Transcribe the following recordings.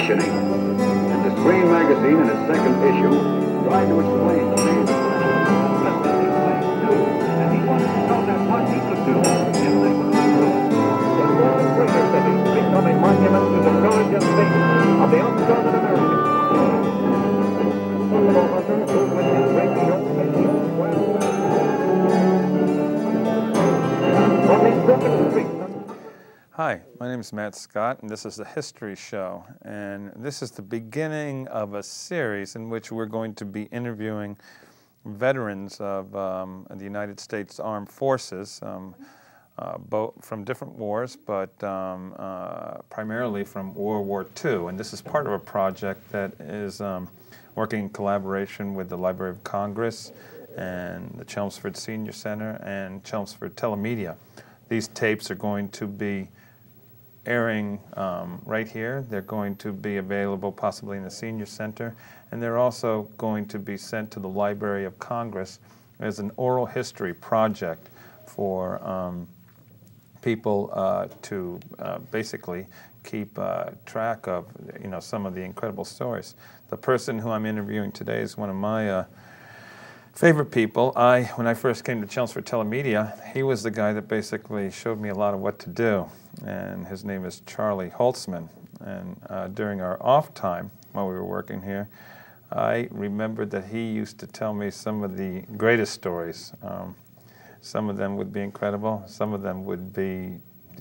rationing. And the Screen magazine, in its second issue, tried to explain the main and he wanted to know that what he could do if they would improve. In more than greater cities, becoming monuments to the courage and faith of the unsouthern Americans. Buffalo Hunter, who with his great show made the old well from these broken streets. Hi, my name is Matt Scott, and this is the History Show. And this is the beginning of a series in which we're going to be interviewing veterans of the United States Armed Forces, both from different wars, but primarily from World War II. And this is part of a project that is working in collaboration with the Library of Congress and the Chelmsford Senior Center and Chelmsford Telemedia. These tapes are going to be airing right here. They're going to be available possibly in the Senior Center, and they're also going to be sent to the Library of Congress as an oral history project for people to basically keep track of, some of the incredible stories. The person who I'm interviewing today is one of my favorite people. When I first came to Chelmsford Telemedia, he was the guy that basically showed me a lot of what to do, and his name is Charlie Holtzman. And during our off time, while we were working here, I remembered that he used to tell me some of the greatest stories. Some of them would be incredible. Some of them would be,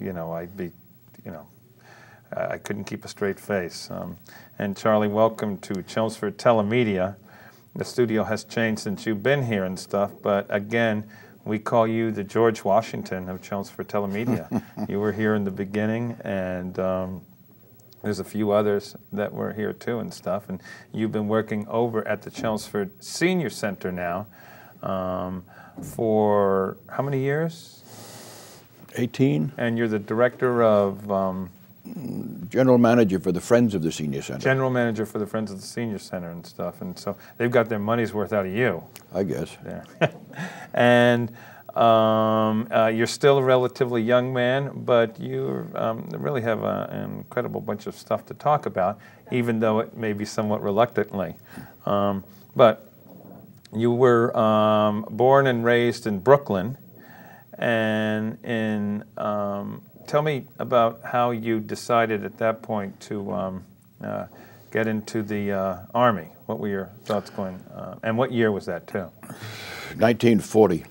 I couldn't keep a straight face. And Charlie, welcome to Chelmsford Telemedia. The studio has changed since you've been here and stuff, but again, we call you the George Washington of Chelmsford Telemedia. You were here in the beginning, and there's a few others that were here too and stuff, and you've been working over at the Chelmsford Senior Center now for how many years? 18. And you're the director of... General manager for the Friends of the Senior Center. General manager for the Friends of the Senior Center and stuff, and so they've got their money's worth out of you. I guess. There. And you're still a relatively young man, but you really have an incredible bunch of stuff to talk about, even though it may be somewhat reluctantly. But you were born and raised in Brooklyn, and in tell me about how you decided at that point to get into the Army. What were your thoughts going, and what year was that too? 1940.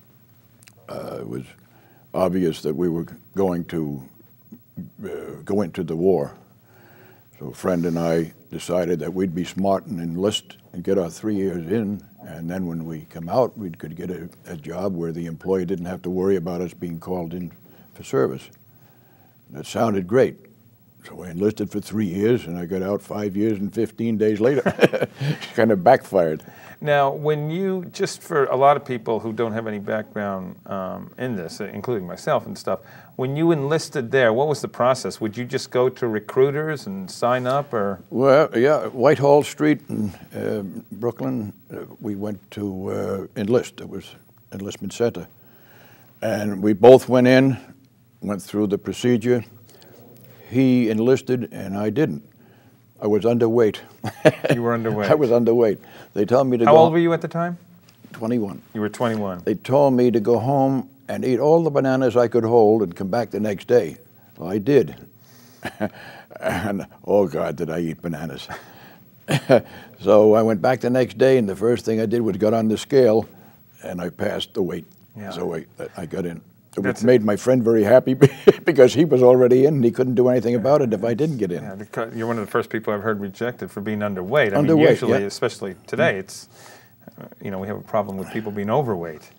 It was obvious that we were going to go into the war. So a friend and I decided that we'd be smart and enlist and get our 3 years in, and then when we come out, we could get a job where the employer didn't have to worry about us being called in for service. That sounded great. So I enlisted for 3 years, and I got out 5 years and 15 days later. It kind of backfired. Now, when you, just for a lot of people who don't have any background in this, including myself and stuff, when you enlisted there, what was the process? Would you just go to recruiters and sign up, or? Well, yeah, Whitehall Street in Brooklyn, we went to enlist. It was Enlistment Center. And we both went in, went through the procedure. He enlisted and I didn't. I was underweight. You were underweight? I was underweight. They told me to go... How old were you at the time? 21. You were 21. They told me to go home and eat all the bananas I could hold and come back the next day. Well, I did. And oh God, did I eat bananas. So I went back the next day, and the first thing I did was got on the scale, and I passed the weight. Yeah. So I got in. It made my friend very happy because he was already in and he couldn't do anything about it if I didn't get in. Yeah, because you're one of the first people I've heard rejected for being underweight. I mean, usually, especially today, it's, we have a problem with people being overweight.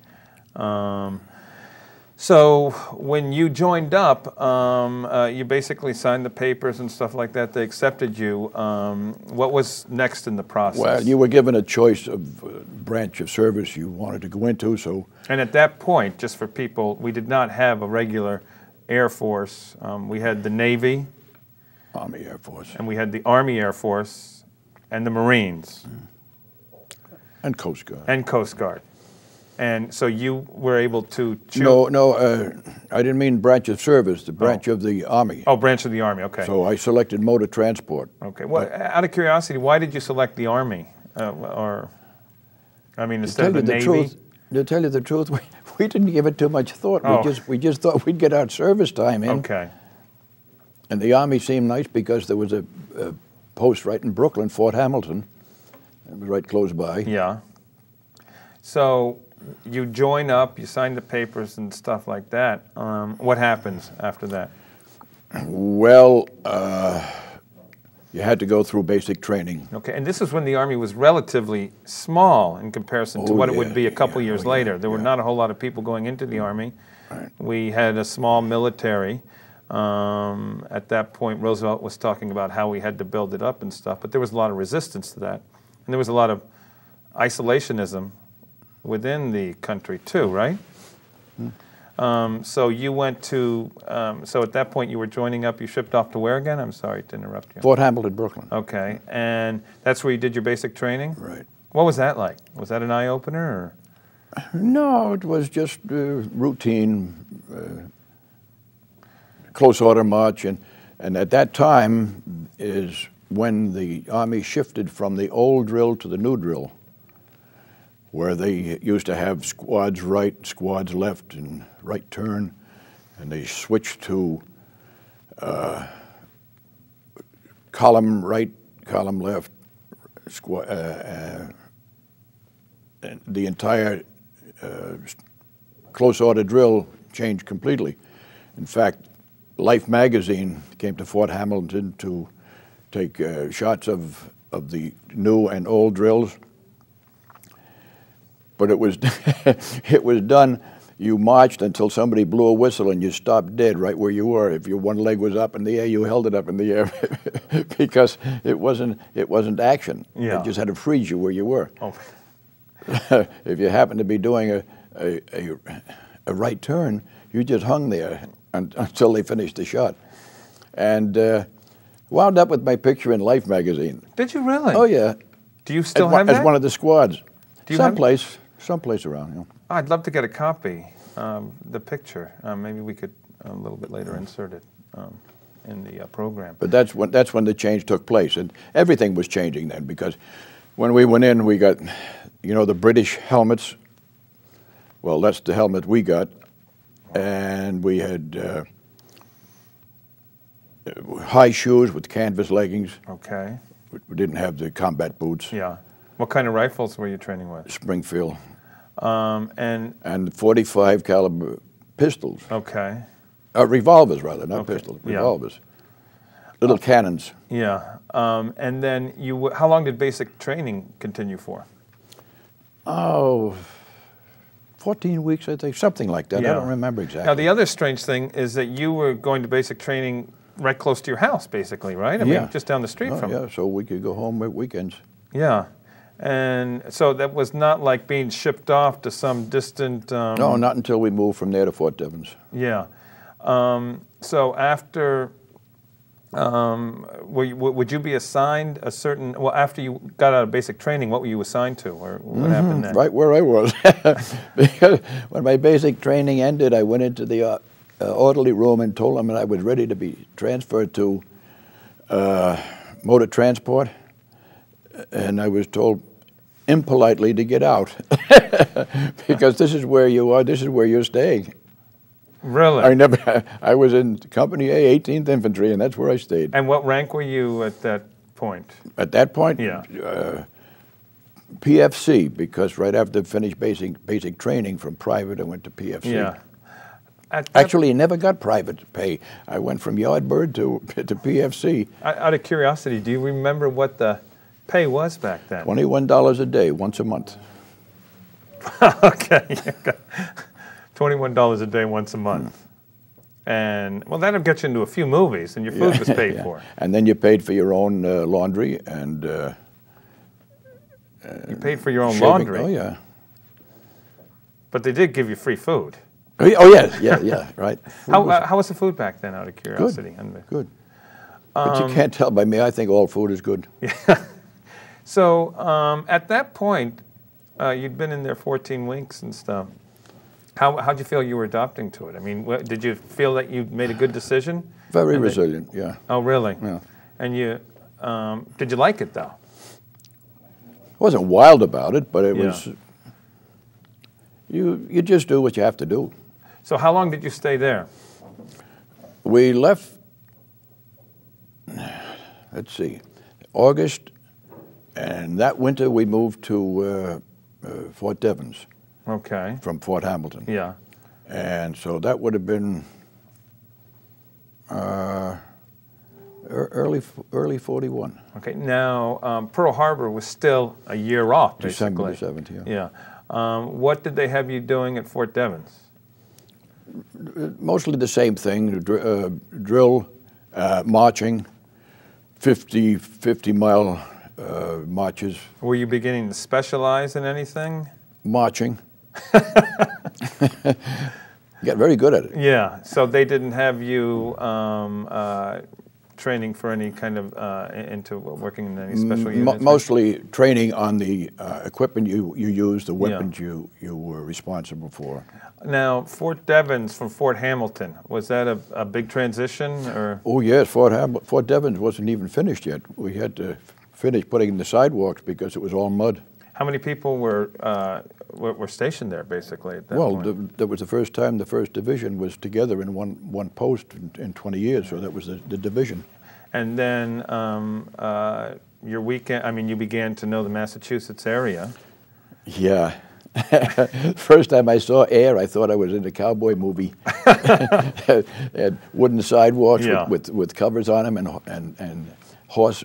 So when you joined up, you basically signed the papers and stuff like that. They accepted you. What was next in the process? Well, you were given a choice of branch of service you wanted to go into. So. And at that point, just for people, we did not have a regular Air Force. We had the Navy. Army Air Force. And we had the Army Air Force and the Marines. And Coast Guard. And Coast Guard. And so you were able to choose? No, I didn't mean branch of service, the branch of the Army. Oh, branch of the Army, okay. So I selected motor transport. Okay. Well, out of curiosity, why did you select the Army? Instead of the Navy? To tell you the truth, we didn't give it too much thought. Oh. We just thought we'd get our service time in. Okay. And the Army seemed nice because there was a post right in Brooklyn, Fort Hamilton. It was right close by. Yeah. So you join up, you sign the papers and stuff like that. What happens after that? Well, you had to go through basic training. Okay, and this is when the Army was relatively small in comparison to what it would be a couple years later. There were not a whole lot of people going into the Army. Right. We had a small military. At that point, Roosevelt was talking about how we had to build it up and stuff, but there was a lot of resistance to that. And there was a lot of isolationism within the country too, right? So you went to, so at that point you were joining up, you shipped off to where again? I'm sorry to interrupt you. Fort Hamilton, Brooklyn. Okay, and that's where you did your basic training? Right. What was that like? Was that an eye-opener? Or? No, it was just routine, close order march. And at that time is when the Army shifted from the old drill to the new drill, where they used to have squads right, squads left, and right turn, and they switched to column right, column left, and the entire close order drill changed completely. In fact, Life magazine came to Fort Hamilton to take shots of the new and old drills. But it was it was done. You marched until somebody blew a whistle and you stopped dead right where you were. If your one leg was up in the air, you held it up in the air because it wasn't action. Yeah. It just had to freeze you where you were. Oh. If you happened to be doing a right turn, you just hung there until they finished the shot, and wound up with my picture in Life magazine. Did you really? Oh yeah. Do you still have that? As one of the squads. Do you have it? Someplace around. You know. I'd love to get a copy, the picture. Maybe we could a little bit later insert it in the program. But that's when the change took place, and everything was changing then, because when we went in, we got, the British helmets. Well, that's the helmet we got, and we had high shoes with canvas leggings. Okay. We didn't have the combat boots. Yeah. What kind of rifles were you training with? Springfield. And 45 caliber pistols. Okay. Revolvers, rather, not Okay. pistols. Yeah. Revolvers. Little cannons. Yeah. And then how long did basic training continue for? Oh, 14 weeks, I think, something like that. Yeah. I don't remember exactly. Now, the other strange thing is that you were going to basic training right close to your house, basically, right? I mean, just down the street from it. Yeah, so we could go home at weekends. Yeah. And so that was not like being shipped off to some distant... No, not until we moved from there to Fort Devens. Yeah. So after... would you be assigned a certain... Well, after you got out of basic training, what were you assigned to? Or what happened then? Right where I was. Because when my basic training ended, I went into the orderly room and told them that I was ready to be transferred to motor transport. And I was told impolitely to get out because this is where you are, this is where you're staying. Really? I was in Company A, 18th Infantry, and that's where I stayed. And what rank were you at that point? At that point? Yeah. PFC, because right after I finished basic training from private, I went to PFC. Yeah. Actually, I never got private pay. I went from Yardbird to PFC. Out of curiosity, do you remember what the pay was back then? $21 a day, once a month. Okay. $21 a day, once a month. And, well, that'll get you into a few movies, and your food was paid for. And then you paid for your own laundry and... you paid for your own shaving. laundry? Oh, yeah. But they did give you free food. Oh, yes, yeah, right. How was the food back then, out of curiosity? Good. But you can't tell by me. I think all food is good. So at that point, you'd been in there 14 weeks and stuff. How'd you feel you were adapting to it? I mean, did you feel that you made a good decision? Very resilient, yeah. Oh, really? Yeah. And you, did you like it though? I wasn't wild about it, but it Yeah. was, you just do what you have to do. So how long did you stay there? We left, let's see, August, and that winter we moved to Fort Devens Okay. from Fort Hamilton. Yeah. And so that would have been early 41. Okay. Now, Pearl Harbor was still a year off, basically. December the 7th, yeah. Yeah. What did they have you doing at Fort Devens? Mostly the same thing, drill, marching, 50-mile marches, Were you beginning to specialize in anything? marching. Get very good at it. Yeah. So they didn't have you training for any kind of into working in any special units? Mostly training on the equipment you use, the weapons you were responsible for. Now, Fort Devens from Fort Hamilton, was that a big transition, or? Oh yes, Fort Devens wasn't even finished yet. We had to finish putting in the sidewalks because it was all mud. How many people were stationed there, basically, at that point? That was the first time the 1st Division was together in one post in 20 years, so that was the division. And then your weekend, I mean, you began to know the Massachusetts area. Yeah. First time I saw air, I thought I was in a cowboy movie. Had wooden sidewalks with covers on them and horse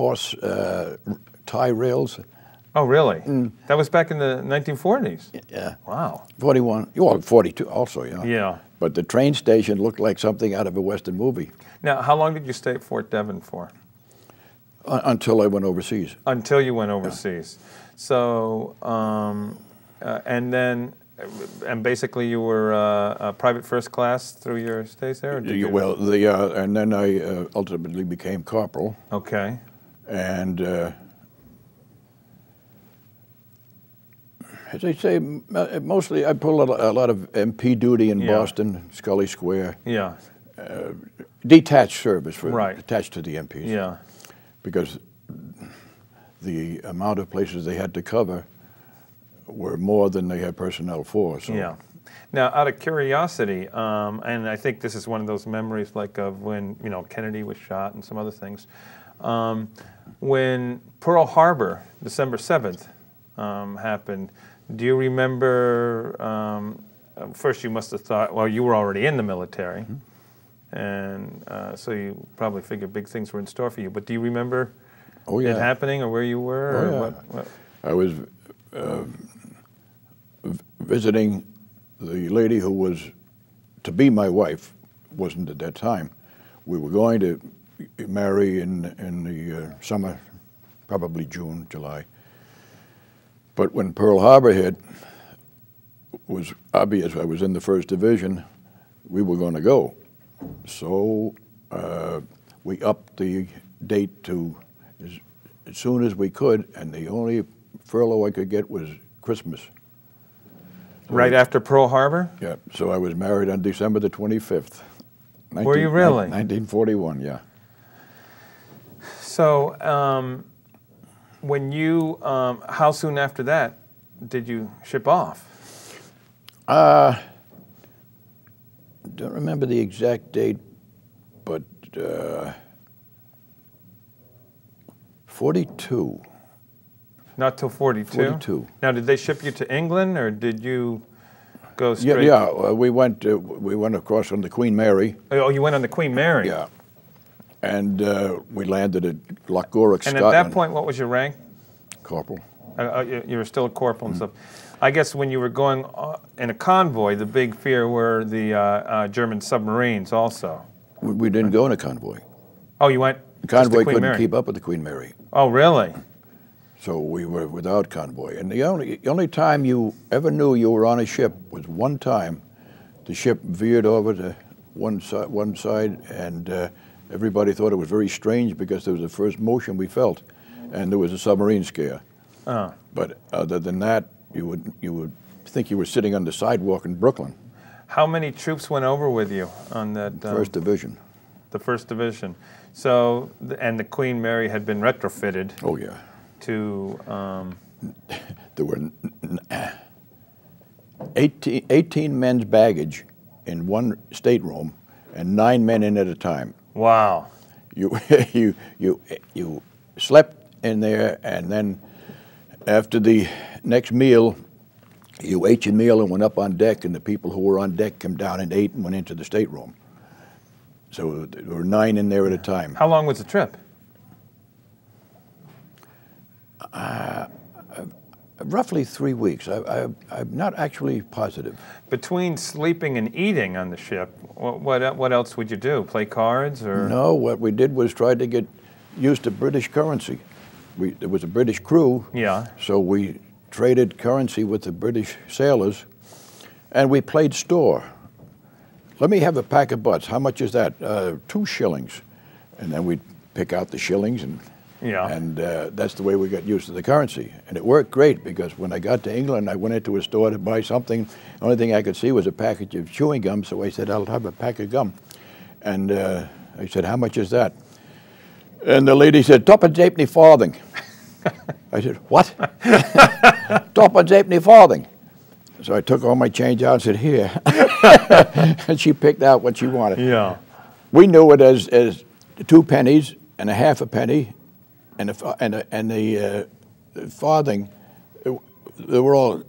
tie rails. Oh, really? That was back in the 1940s? Yeah. Wow. 41, well, 42 also, yeah. Yeah. But the train station looked like something out of a Western movie. Now, how long did you stay at Fort Devens for? Until I went overseas. Until you went overseas. Yeah. So, and then, and basically you were a private first class through your stays there? Or did you? Well, and then I ultimately became corporal. Okay. And as I say, mostly I pulled a lot of MP duty in Boston, Scully Square. Yeah. Detached service, attached to the MPs. Yeah. Because the amount of places they had to cover were more than they had personnel for. So. Yeah. Now, out of curiosity, and I think this is one of those memories like of when, you know, Kennedy was shot and some other things. When Pearl Harbor, December 7th, happened, do you remember, first you must have thought, well, you were already in the military, and so you probably figured big things were in store for you, but do you remember it happening or where you were? Oh, or yeah. what? I was visiting the lady who was to be my wife, wasn't at that time. We were going to marry in the summer, probably June, July. But when Pearl Harbor hit, it was obvious I was in the 1st Division, we were going to go. So we upped the date to as soon as we could, and the only furlough I could get was Christmas. Right after Pearl Harbor? Yeah, so I was married on December the 25th. Were you really? 1941, yeah. So when you, how soon after that did you ship off? Don't remember the exact date, but 42. Not till 42? 42. Now, did they ship you to England, or did you go straight? Yeah, we went across on the Queen Mary. Oh, you went on the Queen Mary? Yeah. And we landed at Loch Gourock, Scotland. And at that point, what was your rank? Corporal. You were still a corporal and stuff. I guess when you were going in a convoy, the big fear were the German submarines also. We didn't go in a convoy. Oh, you went The convoy just the Queen couldn't Mary. keep up with the Queen Mary. Oh, really? So we were without convoy. And the only time you ever knew you were on a ship was one time. The ship veered over to one side, and everybody thought it was very strange because it was the first motion we felt, and there was a submarine scare. But other than that, you would think you were sitting on the sidewalk in Brooklyn. How many troops went over with you on that? First Division. The First Division. So, and the Queen Mary had been retrofitted. Oh yeah. To. There were 18 men's baggage in one stateroom, and 9 men in at a time. Wow. You you slept in there, and then after the next meal, you ate your meal and went up on deck, and the people who were on deck came down and ate and went into the stateroom. So there were 9 in there at a time. How long was the trip? Roughly 3 weeks. I'm not actually positive. Between sleeping and eating on the ship, what else would you do? Play cards or? No, what we did was try to get used to British currency. There was a British crew, Yeah. so we traded currency with the British sailors, and we played store. Let me have a pack of butts. How much is that? 2 shillings. And then we'd pick out the shillings, and Yeah. that's the way we got used to the currency. And it worked great, because when I got to England, I went into a store to buy something. The only thing I could see was a package of chewing gum, so I said, I'll have a pack of gum. And I said, how much is that? And the lady said, "Tuppence halfpenny farthing." I said, "What?" "Tuppence halfpenny farthing." So I took all my change out and said, "Here." And she picked out what she wanted. Yeah. We knew it as 2 pennies and a half a penny, and the farthing. They were all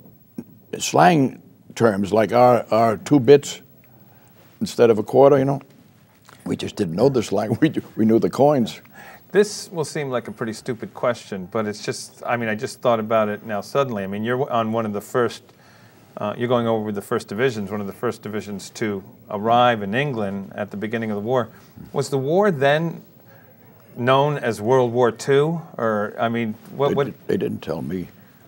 slang terms, like our 2 bits instead of a quarter. You know, we just didn't know the slang. We knew the coins. This will seem like a pretty stupid question, but it's just, I mean, I just thought about it now suddenly. I mean, you're on one of the first, you're going over with the First Divisions, one of the first divisions to arrive in England at the beginning of the war. Was the war then known as World War II? Or, I mean, They didn't tell me.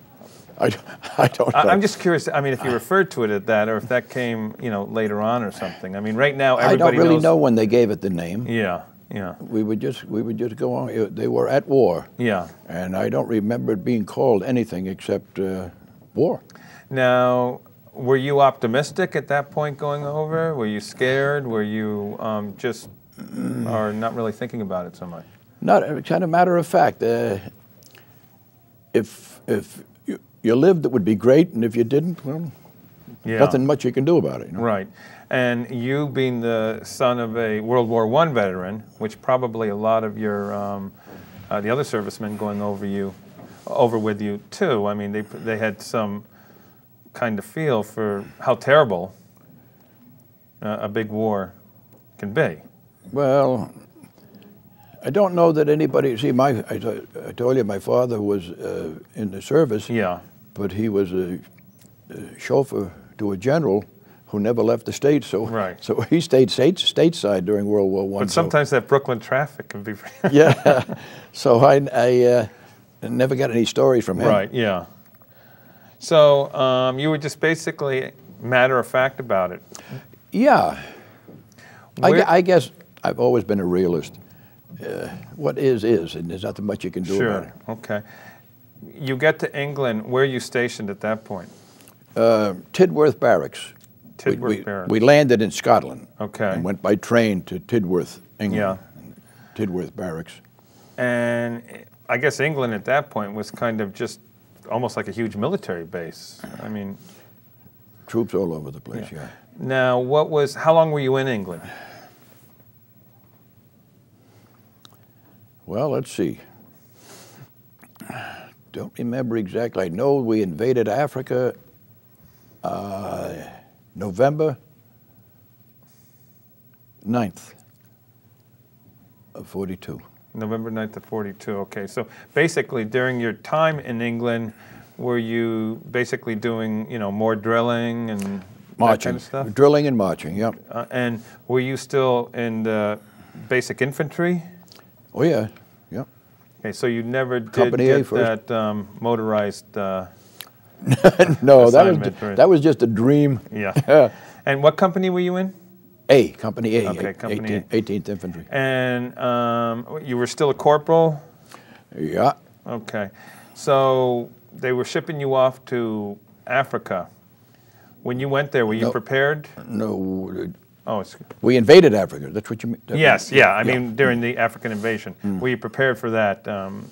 I don't know. I'm just curious, I mean, if you referred to it at that, or if that came, you know, later on or something. I mean, right now, I everybody don't really knows. know when they gave it the name. Yeah, yeah, We would just go on. They were at war, yeah. and I don't remember it being called anything except war. Now, were you optimistic at that point going over? Were you scared? Were you just, or not really thinking about it so much? Not kind of matter of fact. If you lived, it would be great, and if you didn't, well, Yeah. nothing much you can do about it. You know? Right. And you being the son of a World War I veteran, which probably a lot of your, the other servicemen going over with you too, I mean, they had some kind of feel for how terrible a big war can be. Well, I don't know that anybody. See, I told you my father was in the service. Yeah. But he was a chauffeur to a general who never left the States. So, Right. so he stayed stateside during World War I. But sometimes that Brooklyn traffic can be. Yeah. So I never got any stories from him. Right. Yeah. So you were just basically matter of fact about it. Yeah. Where- I guess I've always been a realist. What is, and there's nothing much you can do about it. Sure. Okay. You get to England. Where are you stationed at that point? Tidworth Barracks. Tidworth Barracks. We landed in Scotland. Okay. And went by train to Tidworth, England. Yeah. Tidworth Barracks. And I guess England at that point was kind of just almost like a huge military base. I mean, Troops all over the place, yeah. now how long were you in England? Well, let's see. Don't remember exactly. I know we invaded Africa November 9th of 42. November 9th of 42, okay. So basically during your time in England, were you basically doing, you know, more drilling and that Marching. kind of stuff? Drilling and marching, yeah. And were you still in the basic infantry? Oh, yeah, yeah. Okay, so you never did Company A get first. that motorized, No, Assignment, right. that was just a dream. yeah. And what company were you in? Company A. Okay, Company A. 18th Infantry. And you were still a corporal? Yeah. Okay. So they were shipping you off to Africa. When you went there, were you No. prepared? No, Oh, we invaded Africa. That's what you mean? yes, yeah. I mean, during the African invasion, were you prepared for that?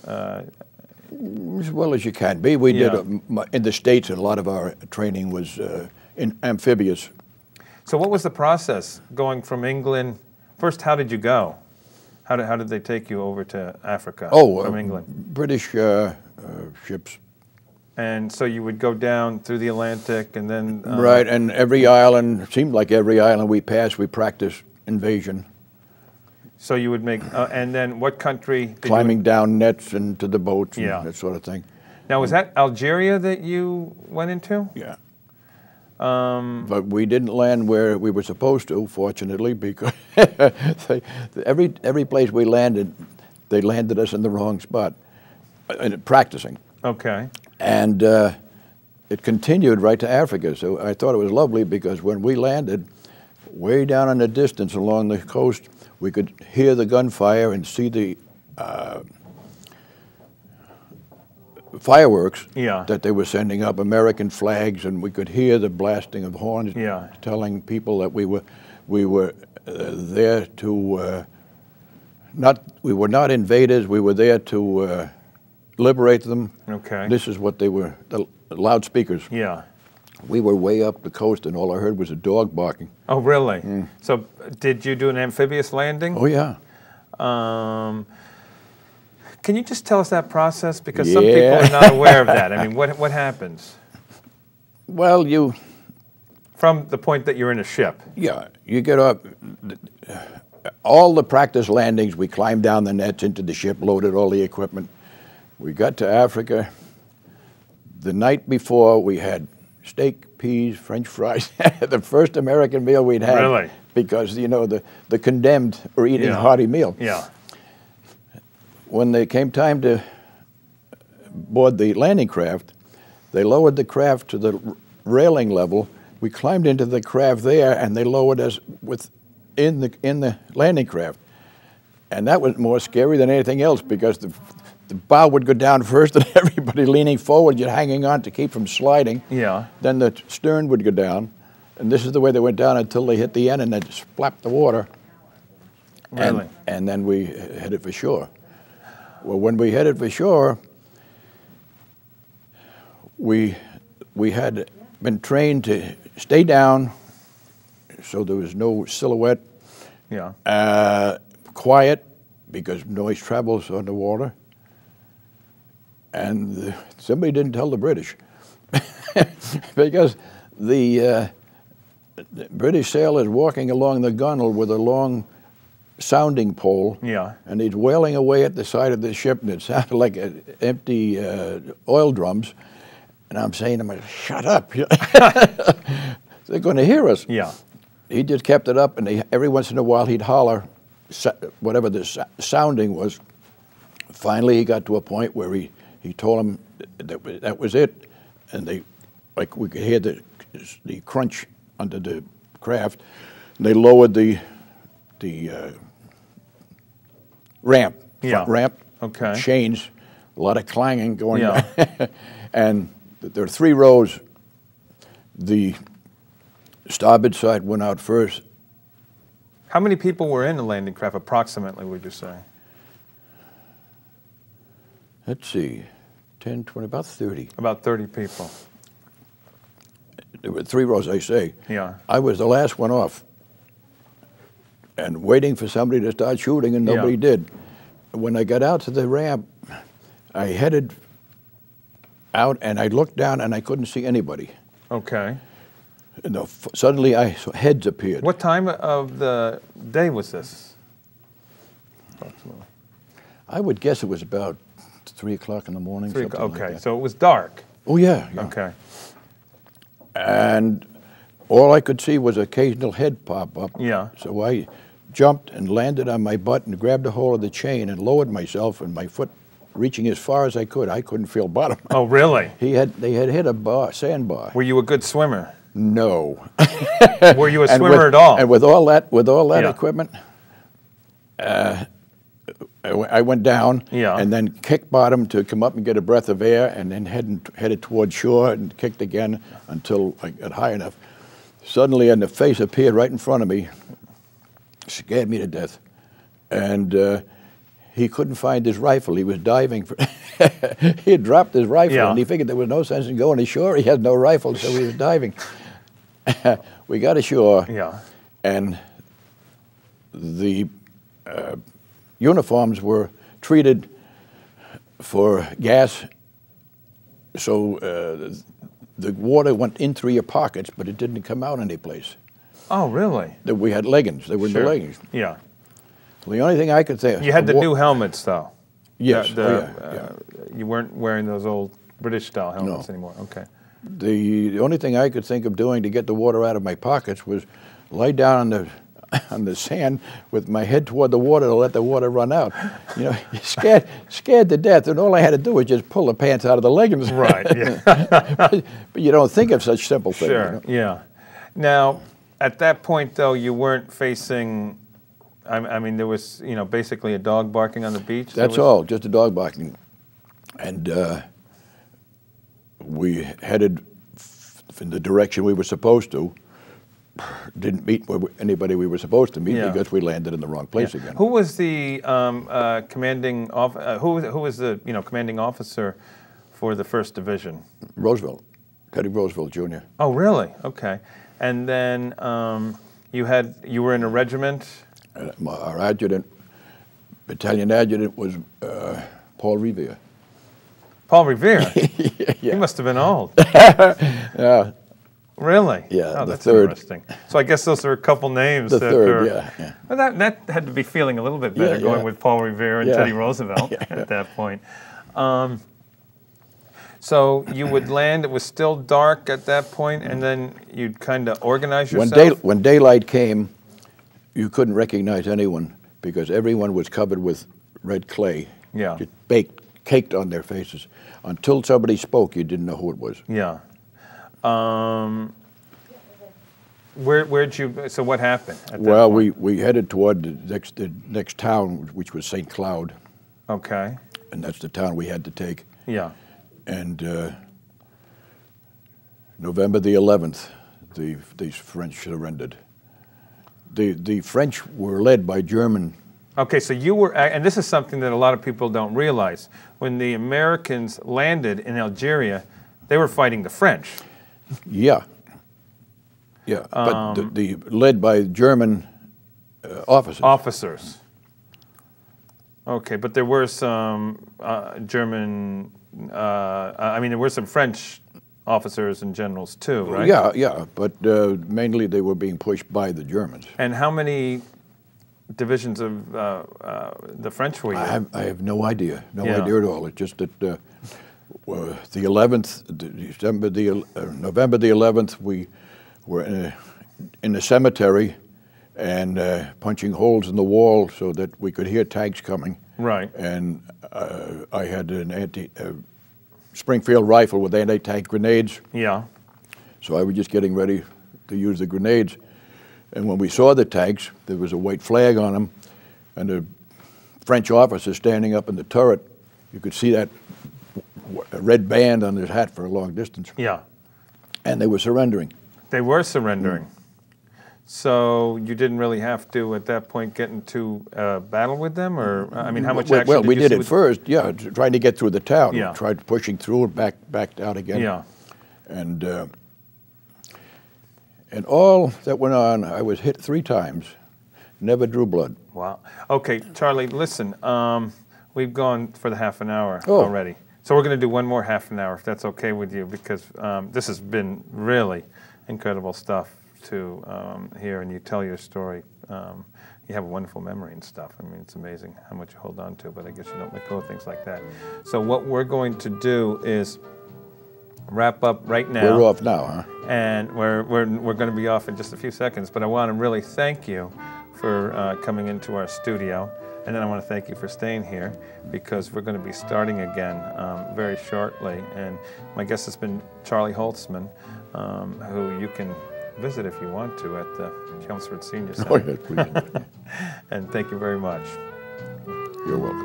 As well as you can be. We Yeah. did in the States, and a lot of our training was in amphibious. So, what was the process going from England? First, how did you go? How did they take you over to Africa from England? British ships. And so you would go down through the Atlantic, and then Right, and every island, it seemed like every island we passed, we practiced invasion. So you would make, and then what country? Did Climbing down nets into the boats and Yeah. that sort of thing. Now, was that Algeria that you went into? Yeah. But we didn't land where we were supposed to, fortunately, because every place we landed, they landed us in the wrong spot, practicing. Okay. And it continued right to Africa. So I thought it was lovely because when we landed, way down in the distance along the coast, we could hear the gunfire and see the fireworks Yeah. that they were sending up, American flags, and we could hear the blasting of horns, Yeah. telling people that we were there to we were not invaders. We were there to liberate them. Okay. This is what they were, the loudspeakers. Yeah. We were way up the coast, and all I heard was a dog barking. Oh, really? So did you do an amphibious landing? Oh, yeah. Can you just tell us that process? Because some people Yeah. are not aware of that. I mean, what happens Well, from the point that you're in a ship? yeah, you get up. All the practice landings, we climbed down the nets into the ship, loaded all the equipment. We got to Africa. The night before, we had steak, peas, French fries, the first American meal we'd had. Really? Because, you know, the condemned were eating a Yeah. hearty meal. Yeah. When they came time to board the landing craft, they lowered the craft to the railing level. We climbed into the craft there, and they lowered us in the landing craft. And that was more scary than anything else because the bow would go down first, and everybody leaning forward, just hanging on to keep from sliding. Yeah. Then the stern would go down, and this is the way they went down until they hit the end, and then splapped the water. Really? And then we headed for shore. Well, when we headed for shore, we had been trained to stay down, so there was no silhouette. Yeah. Quiet, because noise travels underwater. And somebody didn't tell the British, because the British sailor is walking along the gunwale with a long sounding pole, Yeah. and he's wailing away at the side of the ship, and it sounded like empty oil drums. And I'm saying to him, "Shut up! They're going to hear us." Yeah. He just kept it up, and every once in a while he'd holler, whatever the sounding was. Finally, he got to a point where he told him that was it, and we could hear the crunch under the craft. And they lowered the ramp, Yeah. front ramp, Okay. chains, a lot of clanging going Yeah. on. And there are 3 rows. The starboard side went out first. How many people were in the landing craft, approximately, would you say? Let's see, 10, 20, about 30. About 30 people. There were 3 rows, I say. Yeah. I was the last one off, and waiting for somebody to start shooting, and nobody Yeah. did. When I got out to the ramp, I headed out, and I looked down, and I couldn't see anybody. Okay. And suddenly, heads appeared. What time of the day was this? Approximately. I would guess it was about 3 o'clock in the morning. Something like Okay, that. so it was dark. Oh, yeah. Okay. And all I could see was occasional head pop up. Yeah. So I jumped and landed on my butt and grabbed a hold of the chain and lowered myself, and my foot reaching as far as I could. I couldn't feel bottom. Oh, really? They had hit a sandbar. Were you a good swimmer? No. Were you a And swimmer with- at all? And with all that Yeah. equipment, I went down Yeah. and then kicked bottom to come up and get a breath of air, and then headed toward shore and kicked again until I got high enough. Suddenly, and the face appeared right in front of me, scared me to death. And he couldn't find his rifle. He was diving. He had dropped his rifle, Yeah. and he figured there was no sense in going ashore. He had no rifle, so he was diving. We got ashore, Yeah. and the uniforms were treated for gas, so the water went in through your pockets, but it didn't come out anyplace. Oh, really? We had leggings. They were in the leggings. Yeah. The only thing I could say... You had the new helmets, though. Yes. Yeah. You weren't wearing those old British-style helmets anymore. Okay. The only thing I could think of doing to get the water out of my pockets was lie down on the sand with my head toward the water to let the water run out. You know, scared to death, and all I had to do was just pull the pants out of the leggings. Right. Yeah. but you don't think of such simple things. Sure. You know? Yeah. Now, at that point, though, you weren't facing. I mean, there was, basically a dog barking on the beach. That's all, just a dog barking. And we headed in the direction we were supposed to. Didn't meet anybody we were supposed to meet because we landed in the wrong place again. Who was the commanding who was the commanding officer for the 1st Division? Roosevelt, Teddy Roosevelt Jr. Oh, really? Okay. And then you were in a regiment. Our adjutant, battalion adjutant, was Paul Revere. Paul Revere? Yeah. He must have been old. Yeah. Really? Yeah, Oh, the that's third. interesting. So I guess those are a couple names. The that third, are, yeah. Well, that had to be feeling a little bit better Yeah, going yeah. with Paul Revere and Yeah. Teddy Roosevelt at that point. So you would land, it was still dark at that point, and then you'd kind of organize yourself? When daylight came, you couldn't recognize anyone because everyone was covered with red clay. Yeah. Just caked on their faces. Until somebody spoke, you didn't know who it was. Yeah. Where'd you, so what happened at that Well, point? we headed toward the next town, which was St. Cloud, Okay. and that's the town we had to take. Yeah. And November the 11th, these French surrendered. The French were led by German. Okay, so you were, and this is something that a lot of people don't realize. When the Americans landed in Algeria, they were fighting the French. Yeah. Yeah, but led by German officers. Officers. Okay, but there were some German, there were some French officers and generals too, right? Yeah, but mainly they were being pushed by the Germans. And how many divisions of the French were you? I have no idea, Yeah. idea at all. It's just that the 11th, November the 11th, we were in a cemetery and punching holes in the wall so that we could hear tanks coming. Right. And I had an Springfield rifle with anti-tank grenades. Yeah. So I was just getting ready to use the grenades. And when we saw the tanks, there was a white flag on them, and a French officer standing up in the turret. You could see that red band on his hat for a long distance. Yeah. And they were surrendering. They were surrendering. So you didn't really have to, at that point, get into battle with them? Or, how much action Well, did we you did see it with- first, yeah, trying to get through the town. Yeah. Tried pushing through and back out again. Yeah. And all that went on, I was hit 3 times, never drew blood. Wow. Okay, Charlie, listen, we've gone for the half an hour Oh. already. So we're going to do one more half an hour, if that's okay with you, because this has been really incredible stuff to hear, and you tell your story. You have a wonderful memory and stuff. I mean, it's amazing how much you hold on to, but I guess you don't let go of things like that. So what we're going to do is wrap up right now. We're off now, huh? And we're going to be off in just a few seconds, but I want to really thank you for coming into our studio, and then I want to thank you for staying here, because we're going to be starting again very shortly. And my guest has been Charlie Holtzman, who you can visit if you want to at the Chelmsford Senior Center. Oh, yes, please. And thank you very much. You're welcome.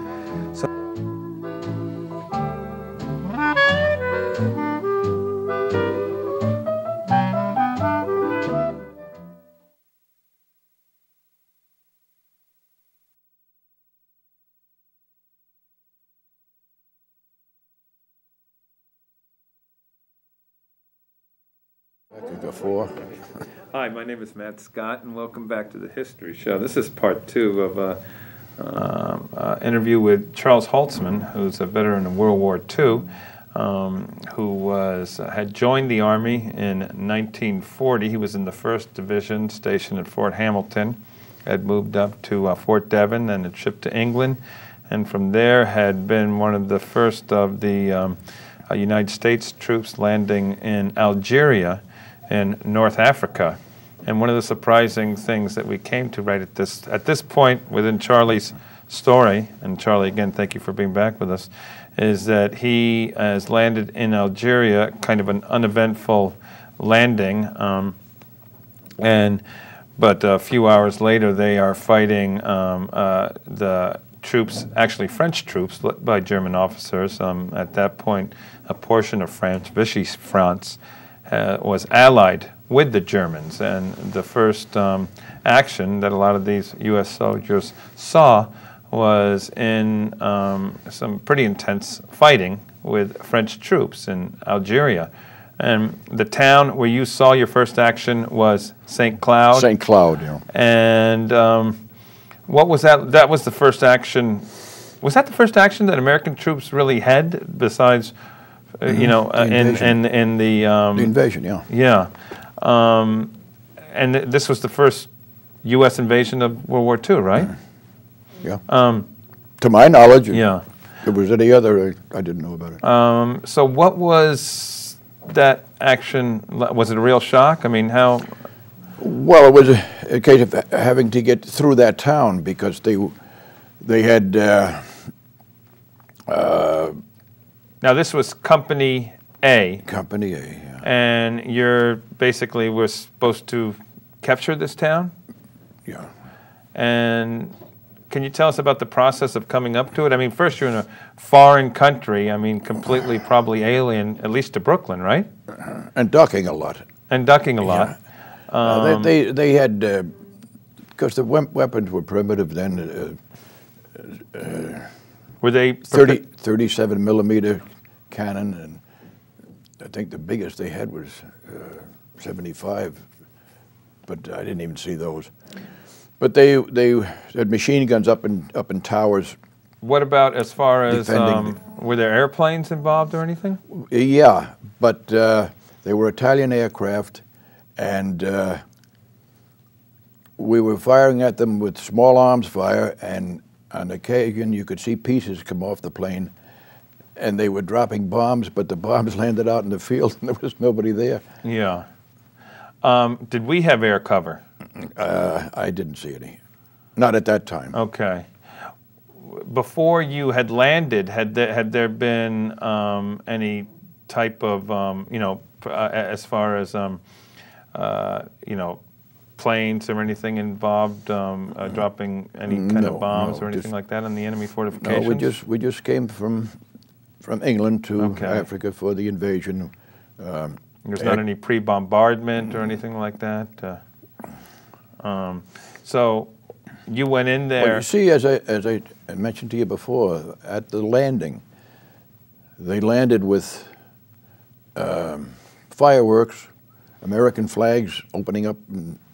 Before. Hi, my name is Matt Scott, and welcome back to the History Show. This is part 2 of an interview with Charles Holtzman, who's a veteran of World War II, who had joined the Army in 1940. He was in the 1st Division, stationed at Fort Hamilton, had moved up to Fort Devon, and had shipped to England, and from there had been one of the first of the United States troops landing in Algeria in North Africa. And one of the surprising things that we came to right at this point within Charlie's story, and Charlie, again, thank you for being back with us, is that he has landed in Algeria, kind of an uneventful landing, but a few hours later they are fighting the troops, actually French troops, led by German officers. At that point, a portion of France, Vichy France, was allied with the Germans, and the first action that a lot of these U.S. soldiers saw was in some pretty intense fighting with French troops in Algeria. And the town where you saw your first action was St. Cloud. St. Cloud, yeah. And what was that? That was the first action. Was that the first action that American troops really had, besides, you know, in the invasion, yeah. Yeah. And this was the first U.S. invasion of World War II, right? Yeah. To my knowledge, yeah. If there was any other, I didn't know about it. So what was that action? Was it a real shock? I mean, how? Well, it was a case of having to get through that town because they had. Now this was Company A. Company A, yeah. And you're basically were supposed to capture this town? Yeah. And can you tell us about the process of coming up to it? I mean, first you're in a foreign country, I mean, completely probably alien, at least to Brooklyn, right? And ducking a lot. And ducking a lot. Yeah. They had, because the weapons were primitive then. Were they 37 millimeter cannon, and I think the biggest they had was 75, but I didn't even see those. But they had machine guns up in towers. What about as far as were there airplanes involved or anything? Yeah, but they were Italian aircraft, and we were firing at them with small arms fire, and on occasion you could see pieces come off the plane, and they were dropping bombs, but the bombs landed out in the field and there was nobody there. Yeah. Did we have air cover? I didn't see any. Not at that time. Okay. Before you had landed, had there been any type of, you know, as far as, you know, planes or anything involved dropping any kind of bombs or anything like that on the enemy fortifications? No, we just came from England to Africa for the invasion. There's not any pre-bombardment or anything like that? So you went in there. Well, you see, as I mentioned to you before, at the landing, they landed with fireworks, American flags opening up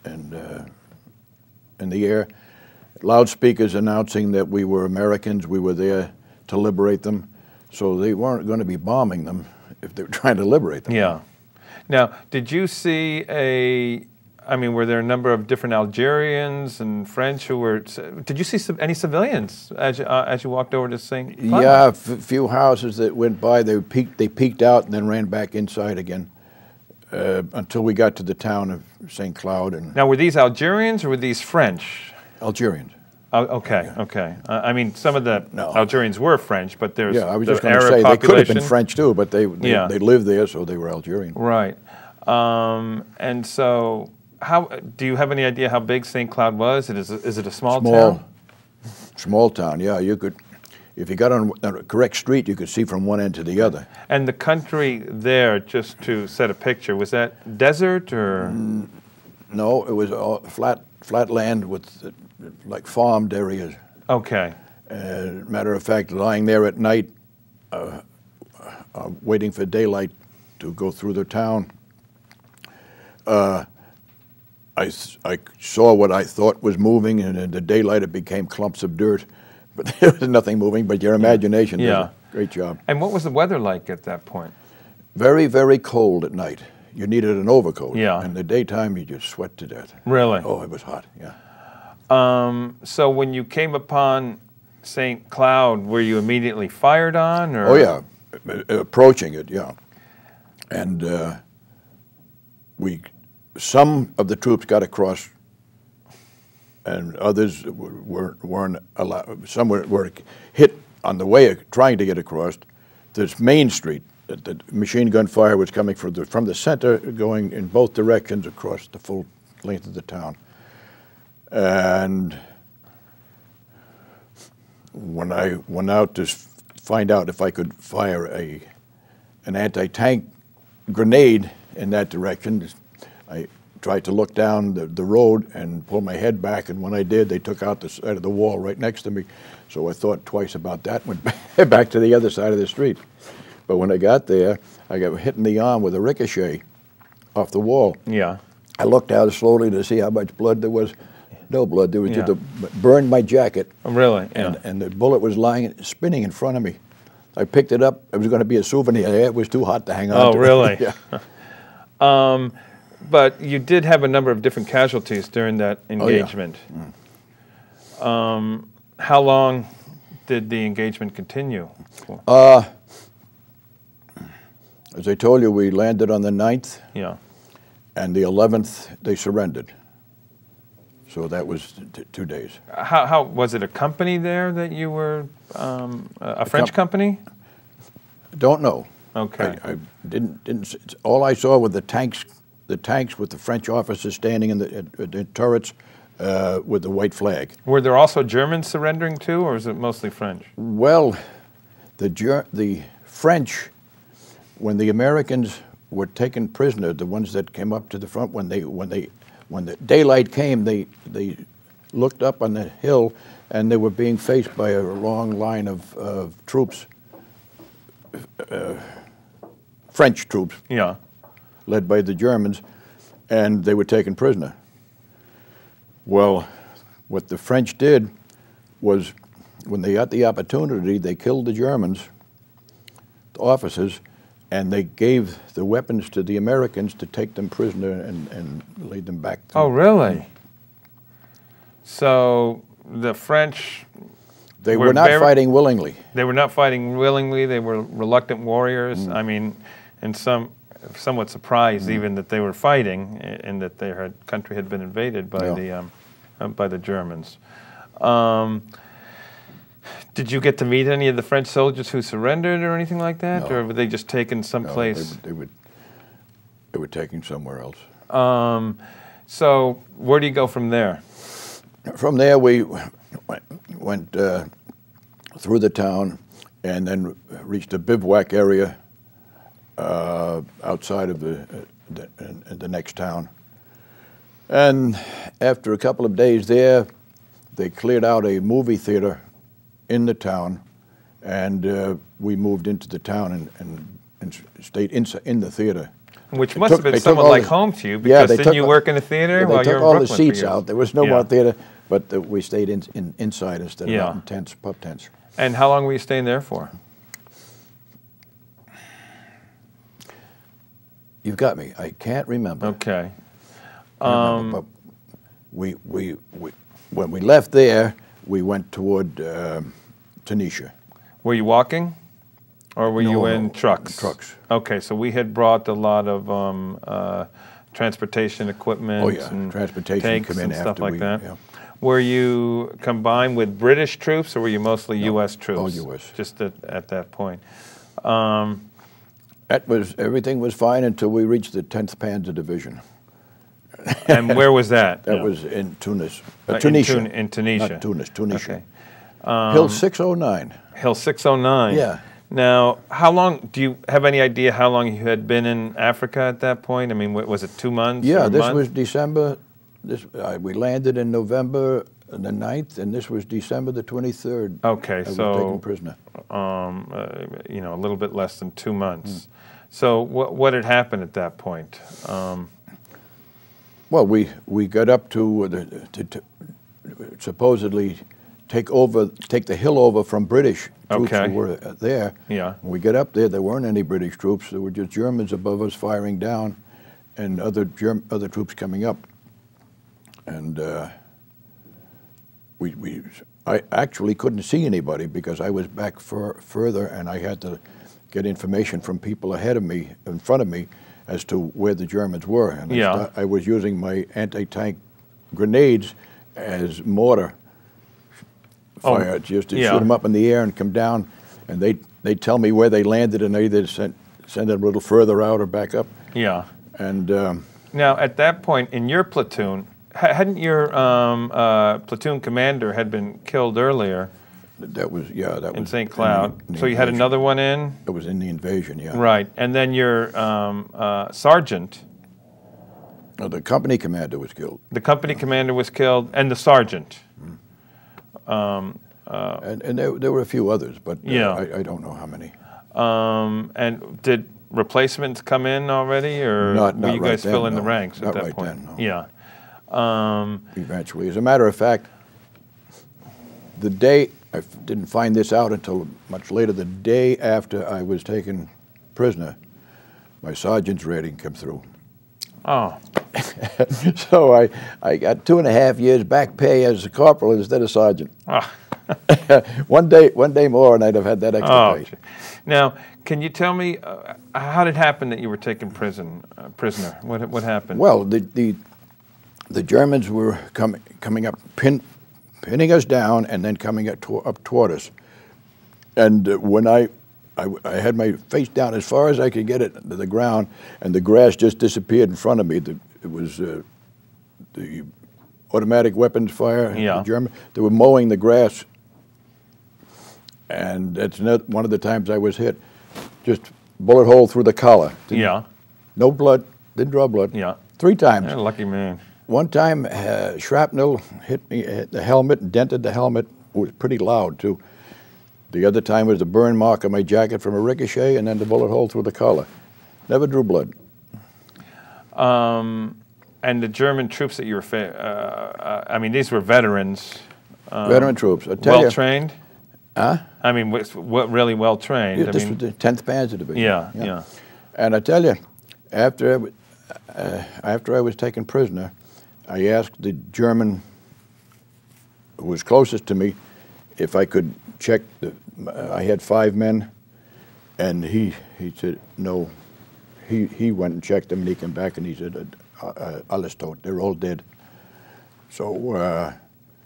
in the air, loudspeakers announcing that we were Americans, we were there to liberate them. So they weren't going to be bombing them if they were trying to liberate them. Yeah. Now, did you see I mean, were there a number of different Algerians and French who were, did you see any civilians as you walked over to St. Cloud? Yeah, a few houses that went by, they peeked out and then ran back inside again until we got to the town of St. Cloud. And now, were these Algerians or were these French? Algerians. Oh, okay, yeah. Okay. I mean, some of the Algerians were French, but there's I was just going to say population. They could have been French too, but they lived there, so they were Algerian. Right. And so, how do you have any idea how big St. Cloud was? Is it a small town? Small town, yeah. You could, if you got on a correct street, you could see from one end to the other. And the country there, just to set a picture, was that desert or? No, it was all flat land with like farmed areas. Okay. Matter of fact, lying there at night, waiting for daylight to go through the town, I saw what I thought was moving, and in the daylight it became clumps of dirt. But there was nothing moving, but your imagination did a great job. And what was the weather like at that point? Very, very cold at night. You needed an overcoat. Yeah. In the daytime, you just sweat to death. Really? Oh, it was hot, yeah. So when you came upon St. Cloud, were you immediately fired on? Or? Oh, yeah. Approaching it, yeah. And some of the troops got across, and others weren't allowed. Some were hit on the way trying to get across. This main street, the machine gun fire was coming from the center, going in both directions across the full length of the town. And when I went out to find out if I could fire an anti-tank grenade in that direction, I tried to look down the road and pull my head back, and when I did, they took out the side of the wall right next to me. So I thought twice about that, went back to the other side of the street. But when I got there, I got hit in the arm with a ricochet off the wall. Yeah. I looked out slowly to see how much blood there was. No blood, there was Yeah. just burned my jacket. Oh, really? Yeah. And the bullet was spinning in front of me. I picked it up. It was going to be a souvenir. It was too hot to hang on to. Oh, really? Yeah. But you did have a number of different casualties during that engagement. Oh, yeah. How long did the engagement continue? As I told you, we landed on the 9th, Yeah. and the 11th they surrendered. So that was 2 days. How was it? A company there that you were a French company? Don't know. Okay. I didn't. All I saw were the tanks with the French officers standing in the turrets with the white flag. Were there also Germans surrendering too, or is it mostly French? Well, the French, when the Americans were taken prisoner, the ones that came up to the front, when the daylight came, they looked up on the hill, and they were being faced by a long line of troops, French troops, Yeah. led by the Germans, and they were taken prisoner. Well, what the French did was, when they got the opportunity, they killed the Germans, the officers, and they gave the weapons to the Americans to take them prisoner and lead them back. Oh, really? So the French... They were not fighting willingly. They were not fighting willingly. They were reluctant warriors. I mean, and somewhat surprised even that they were fighting and that their country had been invaded by the Germans. Did you get to meet any of the French soldiers who surrendered or anything like that, No. or were they just taken someplace? No, they were taken somewhere else. So where do you go from there? From there, we went through the town and then reached a bivouac area outside of the next town. And after a couple of days there, they cleared out a movie theater in the town, and we moved into the town and stayed in the theater. Which must have been somewhat like home to you, because didn't you work in a theater while you were in Brooklyn? They took all the seats out. There was no more theater, but we stayed inside instead of out in tents, pub tents. And how long were you staying there for? You've got me. I can't remember. Okay. But when we left there, we went toward Tunisia. Were you walking, or were you in trucks? Trucks. Okay, so we had brought a lot of transportation equipment and transportation tanks come in and stuff after like that. Yeah. Were you combined with British troops, or were you mostly U.S. troops? all U.S. Just at that point. Everything was fine until we reached the 10th Panzer Division. And where was that? That was in Tunis. In Tunisia. In Tunisia. Not Tunis, Tunisia. Okay. Hill 609. Hill 609. Yeah. Now, how long, do you have any idea how long you had been in Africa at that point? I mean, was it 2 months? Yeah, or a this month? was December. We landed in November the 9th, and this was December the 23rd. Okay, I was so taken prisoner. you know, a little bit less than 2 months. So what had happened at that point? Well, we got up to supposedly take the hill over from British troops Okay. who were there. Yeah. When we got up there, there weren't any British troops. There were just Germans above us firing down, and other troops coming up. And I actually couldn't see anybody because I was back further, and I had to get information from people ahead of me, in front of me, as to where the Germans were. And Yeah. I was using my anti-tank grenades as mortar fire, just to yeah. shoot them up in the air and come down, and they tell me where they landed, and they either send them a little further out or back up. Yeah. And Now, at that point in your platoon, hadn't your platoon commander had been killed earlier that was in St. Cloud? in the So you had invasion. another one in? It was in the invasion, yeah. Right. And then your sergeant, No, the company commander was killed, the company commander was killed, and the sergeant. and there were a few others, but Yeah. I don't know how many. And did replacements come in already, or Not were you right guys then, fill in the no. ranks at Not that right point? then, no. Yeah. Eventually, as a matter of fact, the day I didn't find this out until much later. The day after I was taken prisoner, my sergeant's rating came through. Oh, So I got 2.5 years back pay as a corporal instead of sergeant. Ah. one day more, and I'd have had that extra oh. pay. gee. Now, can you tell me how did it happen that you were taken prisoner? What happened? Well, the Germans were coming up, pinning us down, and then coming up toward us. And when I had my face down as far as I could get it to the ground, and the grass just disappeared in front of me. It was the automatic weapons fire. Yeah. The German. They were mowing the grass, and that's one of the times I was hit. Just bullet hole through the collar. Yeah. No blood. Didn't draw blood. Yeah. 3 times. You're a lucky man. One time, shrapnel hit me, hit the helmet, and dented the helmet. It was pretty loud, too. The other time was the burn mark on my jacket from a ricochet, and then the bullet hole through the collar. Never drew blood. And the German troops that you were, I mean, these were veterans. Veteran troops. I tell Well you, trained? Huh? I mean, really well trained. Yeah, I this mean, was the 10th Panzer Division. yeah. And I tell you, after I was taken prisoner, I asked the German who was closest to me if I could check. I had 5 men, and he said no. He went and checked them, and he came back and he said, "Alles tot. They're all dead." So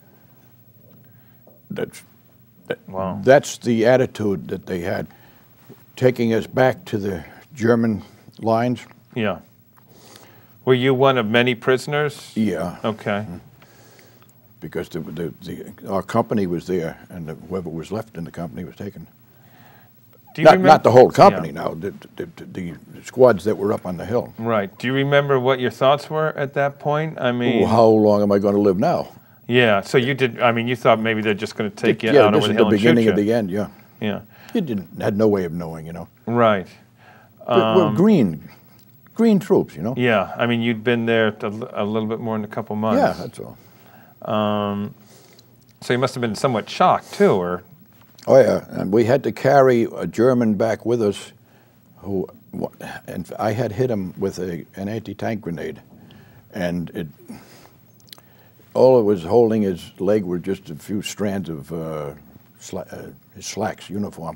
Wow. that's the attitude that they had, taking us back to the German lines. Yeah. Were you one of many prisoners? Yeah, Okay. because our company was there, and whoever was left in the company was taken. Do you Not remember? the whole company Yeah. now, the squads that were up on the hill. Right. Do you remember what your thoughts were at that point? I mean, How long am I going to live now? yeah. So you did. I mean, you thought maybe they're just going to take you Yeah, out this over the is hill the and shoot beginning you. of the end, yeah. Yeah. You had no way of knowing, you know. Right. We're green troops, you know. Yeah. I mean, you'd been there a little bit more than a couple months. Yeah, that's all. So you must have been somewhat shocked too, or Oh yeah, and we had to carry a German back with us, and I had hit him with an anti-tank grenade, and all it was holding his leg were just a few strands of his slacks uniform.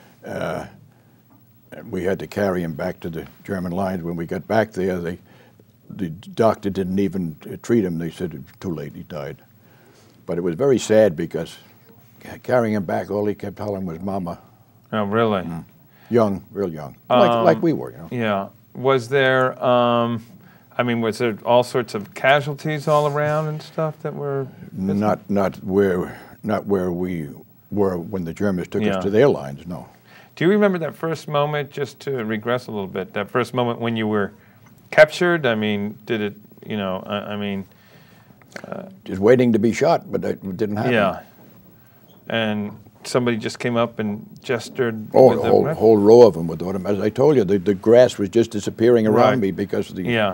And we had to carry him back to the German lines. When we got back there, the doctor didn't even treat him. They said it was too late, he died. But it was very sad because carrying him back, all he kept hollering was "Mama." oh, really? Young, real young, like we were, you know. Yeah. Was there? I mean, was there all sorts of casualties all around and stuff that were? Not where we were when the Germans took Yeah. us to their lines. No. Do you remember that first moment, just to regress a little bit, that first moment when you were captured? I mean, did it, you know, I mean... Just waiting to be shot, but it didn't happen. Yeah. And somebody just came up and gestured Oh, with a the whole, rifle? whole row of them with automatic. As I told you, the grass was just disappearing around Right. me because of the... Yeah.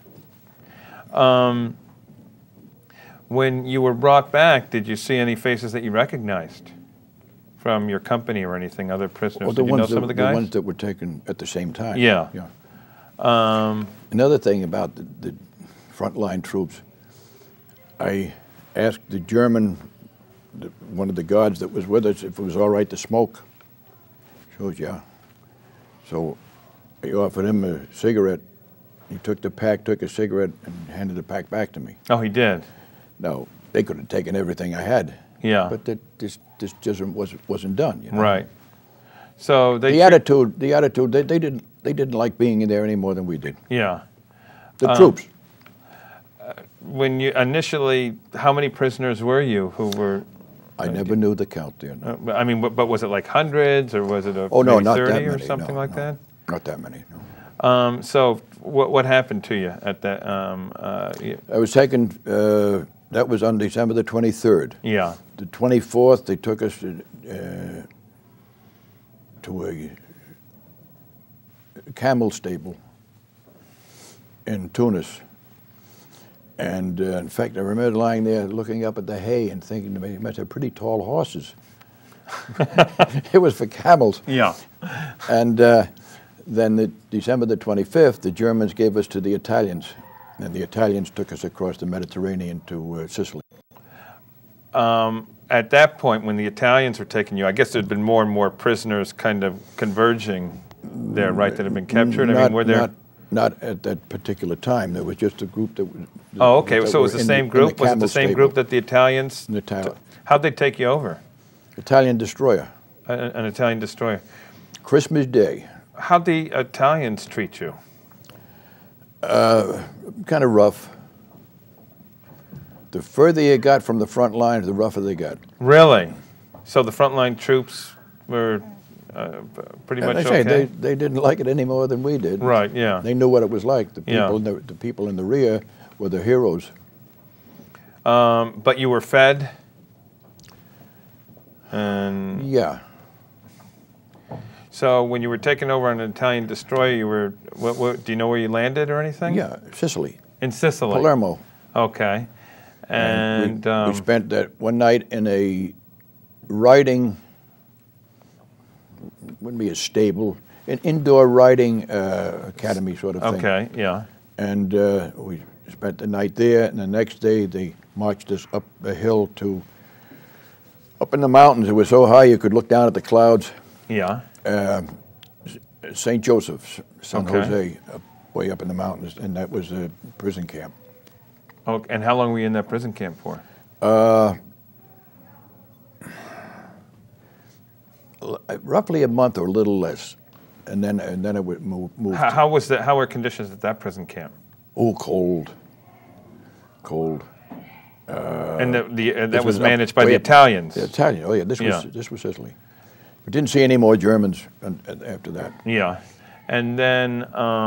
When you were brought back, did you see any faces that you recognized from your company or anything, other prisoners? Well, Did you know some of the guys? ones that were taken at the same time. Yeah. Yeah. Another thing about the frontline troops, I asked the German, one of the guards that was with us, if it was all right to smoke. She goes, yeah. So I offered him a cigarette. He took the pack, took a cigarette, and handed the pack back to me. Oh, he did? Now, they could have taken everything I had. Yeah. But this just wasn't done. You know? Right. So they... The attitude, they didn't like being in there any more than we did. Yeah. The troops. When you initially, how many prisoners were you who were... I never knew the count there. No. I mean, but was it like hundreds, or was it Oh no, maybe not 30 that or many. something no, like no. that? Not that many. No. So what happened to you at that? I was taken. That was on December the 23rd. Yeah. The 24th, they took us to a camel stable in Tunis. And in fact, I remember lying there looking up at the hay and thinking to me, you must have pretty tall horses. It was for camels. Yeah. And then December the 25th, the Germans gave us to the Italians. And the Italians took us across the Mediterranean to Sicily. At that point, when the Italians were taking you, I guess there'd been more and more prisoners kind of converging there, right, that had been captured? I mean, were there... Not at that particular time. There was just a group that was... Oh, okay, that so it was were the in same group? Was it the camel same stable. group that the Italians... How'd they take you over? Italian destroyer. An Italian destroyer. Christmas Day. How'd the Italians treat you? Kind of rough. The further you got from the front lines, the rougher they got. Really? So the frontline troops were pretty much I say, okay? they didn't like it any more than we did. Right, yeah. They knew what it was like. The Yeah. people, the people in the rear were the heroes. But you were fed? And Yeah. so when you were taken over on an Italian destroyer, you were, do you know where you landed or anything? Yeah, Sicily. In Sicily? Palermo. Okay. And we spent that one night in a riding, wouldn't be a stable, an indoor riding academy sort of thing. okay, yeah. And we spent the night there, and the next day they marched us up a hill to, up in the mountains. It was so high you could look down at the clouds. Yeah. St. Joseph's, San Okay. Jose, way up in the mountains, and that was a prison camp. Oh, and how long were you in that prison camp for? Roughly a month or a little less, and then it would move. How was that? How were conditions at that prison camp? Oh, cold. And that this was was up managed by the way up- Italians. The Italian. Oh yeah, this Yeah. was Sicily. We didn't see any more Germans after that. Yeah, and then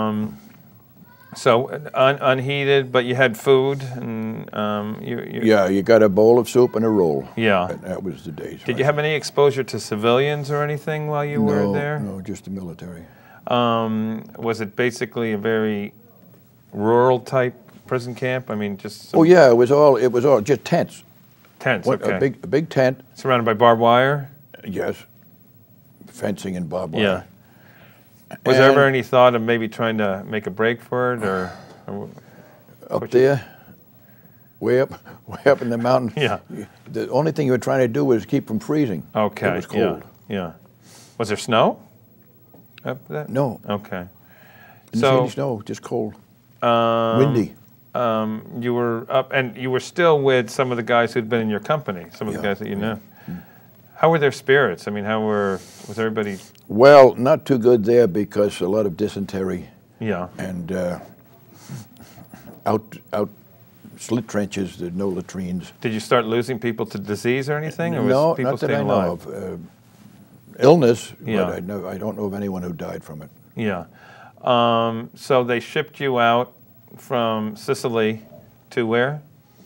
so unheated, but you had food, and you Yeah, you got a bowl of soup and a roll. Yeah. And that was the day's. Did you have any exposure to civilians or anything while you were there? No, just the military. Was it basically a very rural type prison camp? I mean, just some Oh yeah, it was all just tents. tents. What, Okay. a big tent. Surrounded by barbed wire. Yes. Fencing and barbed Yeah. wire. Was there ever And any thought of maybe trying to make a break for it, or up there, way up in the mountain. Yeah. The only thing you were trying to do was keep from freezing. okay? It was cold. Yeah. Was there snow? Up there? No, Okay. didn't see So any snow, just cold, um, windy. you were up, and you were still with some of the guys who'd been in your company. Some of the Yeah, guys that you knew. How were their spirits? I mean, was everybody? Well, not too good there because a lot of dysentery Yeah. and out slit trenches. There's no latrines. Did you start losing people to disease or anything, or No, was people not that staying I know alive? of. Illness, Yeah. but I don't know of anyone who died from it. Yeah. So they shipped you out from Sicily to where?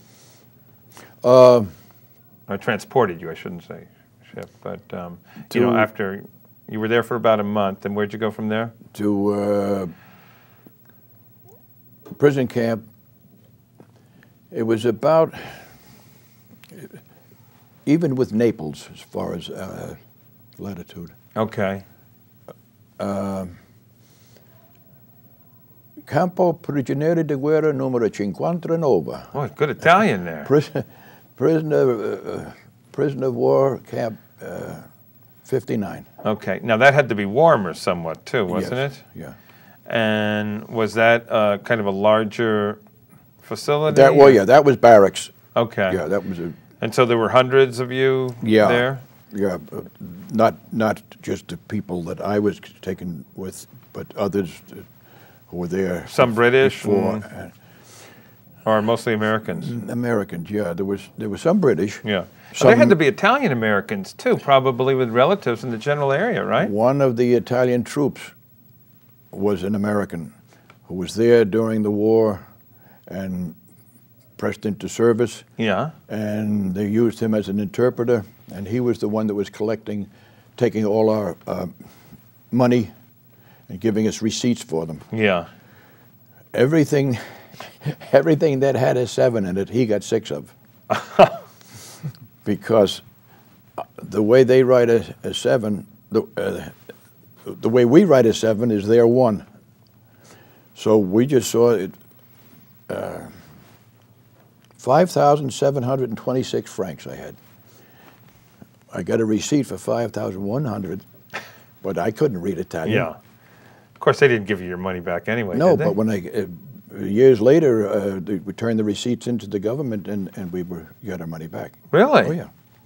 Or transported you, I shouldn't say ship, but you know, after you were there for about a month, and where'd you go from there? To prison camp. It was about, even with Naples, as far as latitude. Okay. Campo Prigionieri di Guerra numero 59. Oh, good Italian there. Prison of war camp 59. Okay. Now that had to be warmer somewhat too, wasn't Yes, it? yeah. And was that kind of a larger facility? That, well, yeah, that was barracks. Okay. Yeah, that was a, And so there were hundreds of you yeah, there? yeah, not just the people that I was taken with, but others who were there. Some British before. Or mostly Americans? Americans, yeah. There was some British. Yeah. Some, There had to be Italian Americans too, probably with relatives in the general area, right? One of the Italian troops was an American who was there during the war and pressed into service. Yeah. And they used him as an interpreter, and he was the one that was taking all our money and giving us receipts for them. Yeah. Everything that had a 7 in it, he got 6 of. Because the way they write a 7, the way we write a 7 is their 1. So we just saw it, 5,726 francs I had. I got a receipt for 5,100, but I couldn't read Italian. Yeah. Of course, they didn't give you your money back anyway, No, did they? but when years later, we turned the receipts into the government, and we got our money back. Really? Oh, yeah.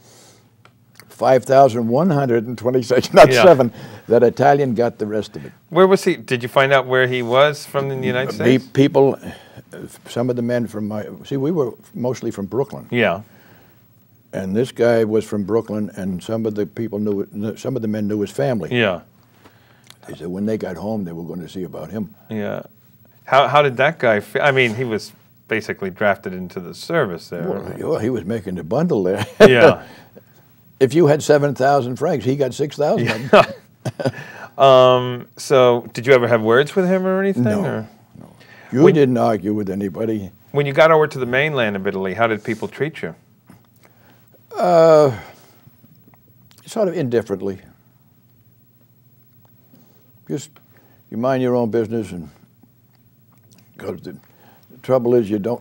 5,126, not Yeah. 7. That Italian got the rest of it. Where was he? Did you find out where he was from in the United States? People, some of the men from we were mostly from Brooklyn. Yeah. And this guy was from Brooklyn, and some of the men knew his family. Yeah. They said when they got home, they were going to see about him. Yeah. How did that guy feel? I mean, he was basically drafted into the service there. Well, he was making a bundle there. Yeah. If you had 7,000 francs, he got 6,000. So, did you ever have words with him or anything? No. Or? You didn't argue with anybody. When you got over to the mainland of Italy, how did people treat you? Sort of indifferently. Just you mind your own business, and because the trouble is you don't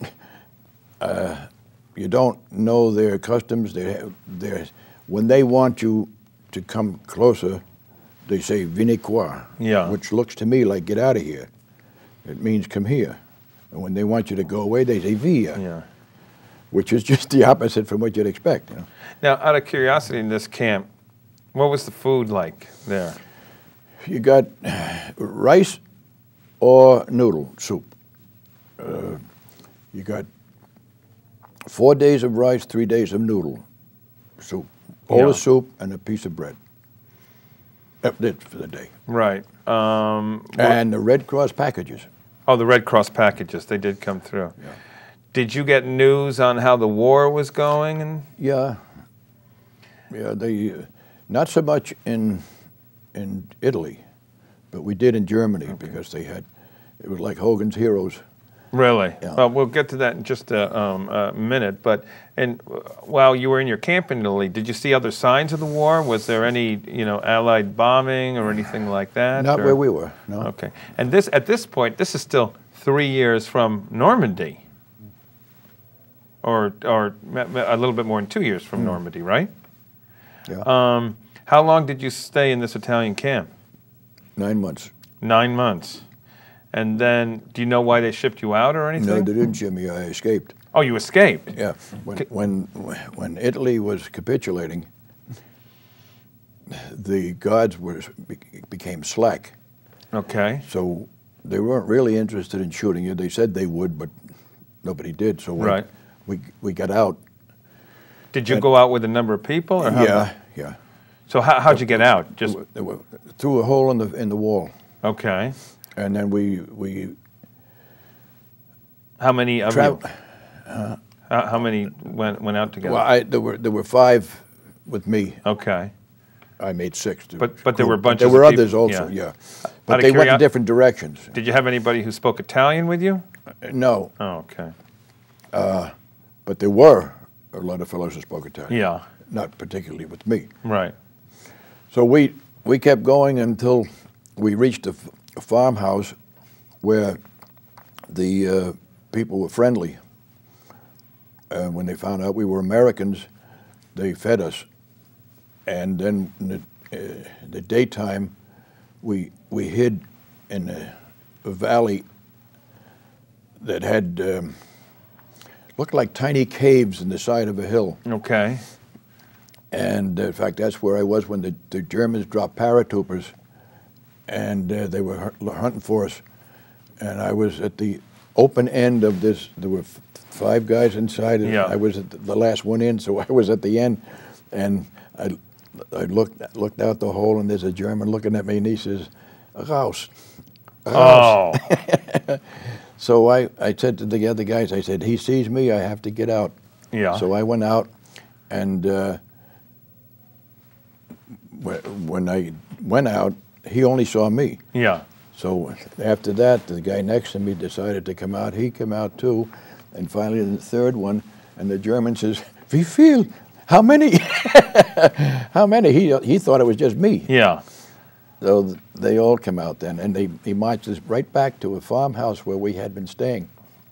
know their customs. When they want you to come closer, they say "Vieni qua," Yeah. which looks to me like "get out of here." It means "come here." And when they want you to go away, they say "via," Yeah. which is just the opposite from what you'd expect. You know? Now, out of curiosity, in this camp, what was the food like there? You got rice or noodle soup. You got 4 days of rice, 3 days of noodle soup. Bowl Yeah. of soup and a piece of bread. That's it for the day. Right. And the Red Cross packages. Oh, the Red Cross packages, they did come through. Yeah. Did you get news on how the war was going? And Yeah. Yeah, they not so much in Italy, but we did in Germany because it was like Hogan's Heroes. Really? Yeah. Well, we'll get to that in just a minute. But while you were in your camp in Italy, did you see other signs of the war? Was there any, Allied bombing or anything like that? Not where we were, no. Okay. And at this point, this is still 3 years from Normandy, or a little bit more than 2 years from Normandy, right? Yeah. How long did you stay in this Italian camp? 9 months. 9 months. And then, do you know why they shipped you out or anything? No, they didn't ship me. I escaped. Oh, you escaped? Yeah. When Italy was capitulating, the guards became slack. Okay. So they weren't really interested in shooting you. They said they would, but nobody did. So Right. we got out. Did you go out with a number of people? Or how- Yeah. So how'd you get out? Just Through a hole in the wall, okay. and then we How many of traveled. you? How many went out together? Well, there were 5 with me. Okay. I made 6. But there were bunches There were of others people, also, yeah. yeah. Out But of they went in curiosity- different directions. Did you have anybody who spoke Italian with you? No, Oh, okay. but there were a lot of fellows who spoke Italian. Yeah. Not particularly with me. Right. So we kept going until we reached a farmhouse where the people were friendly. When they found out we were Americans, they fed us. And then in the daytime, we hid in a valley that had looked like tiny caves in the side of a hill. Okay. And in fact, that's where I was when the Germans dropped paratroopers, and they were hunting for us. And I was at the open end of this. There were 5 guys inside, and Yeah. I was at the last one in, so I was at the end. And I looked out the hole, and there's a German looking at me, and he says, "Raus." Oh. So I said to the other guys, I said, he sees me, I have to get out. Yeah. So I went out, and when I went out, he only saw me. Yeah. So after that, the guy next to me decided to come out. He came out too. And finally, the third one, and the German says, "Wie viel? How many?" How many? He thought it was just me. Yeah. So they all come out then, and he marched us right back to a farmhouse where we had been staying.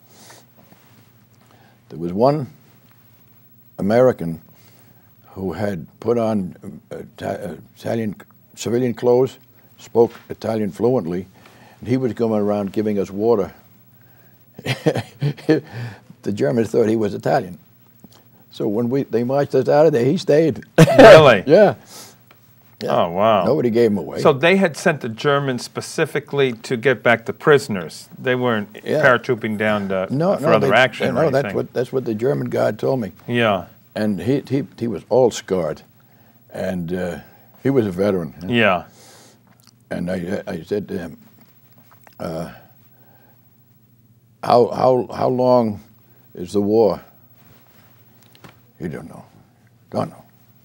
There was one American who had put on Italian civilian clothes, spoke Italian fluently, and he was going around giving us water. The Germans thought he was Italian. So when they marched us out of there, he stayed. Really? Yeah. Oh, wow. Nobody gave him away. So they had sent the Germans specifically to get back the prisoners. They weren't Yeah. paratrooping down for other action or No, anything. that's what the German guard told me. Yeah. And he was all scarred, and he was a veteran. Yeah. And I said to him, how long is the war? He don't know. Don't know.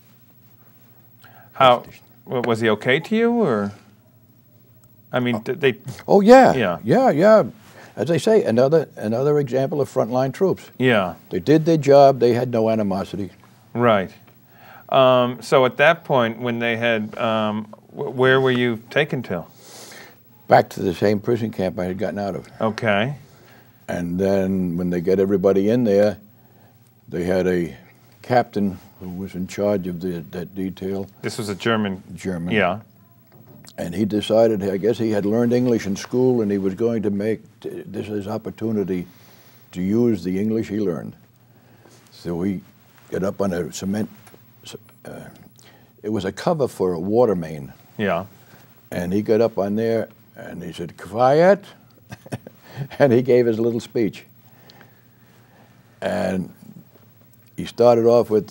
How was he okay to you, or? I mean, did they? Oh yeah. Yeah. Yeah. As I say, another example of frontline troops. Yeah. They did their job. They had no animosity. Right. So at that point, when they had, where were you taken to? Back to the same prison camp I had gotten out of. Okay. And then when they get everybody in there, they had a captain who was in charge of that detail. This was a German. German. Yeah. And he decided, I guess he had learned English in school, and he was going to make this his opportunity to use the English he learned. So he got up on a cement, it was a cover for a water main. Yeah. And he got up on there, and he said, "Quiet," and he gave his little speech. And he started off with,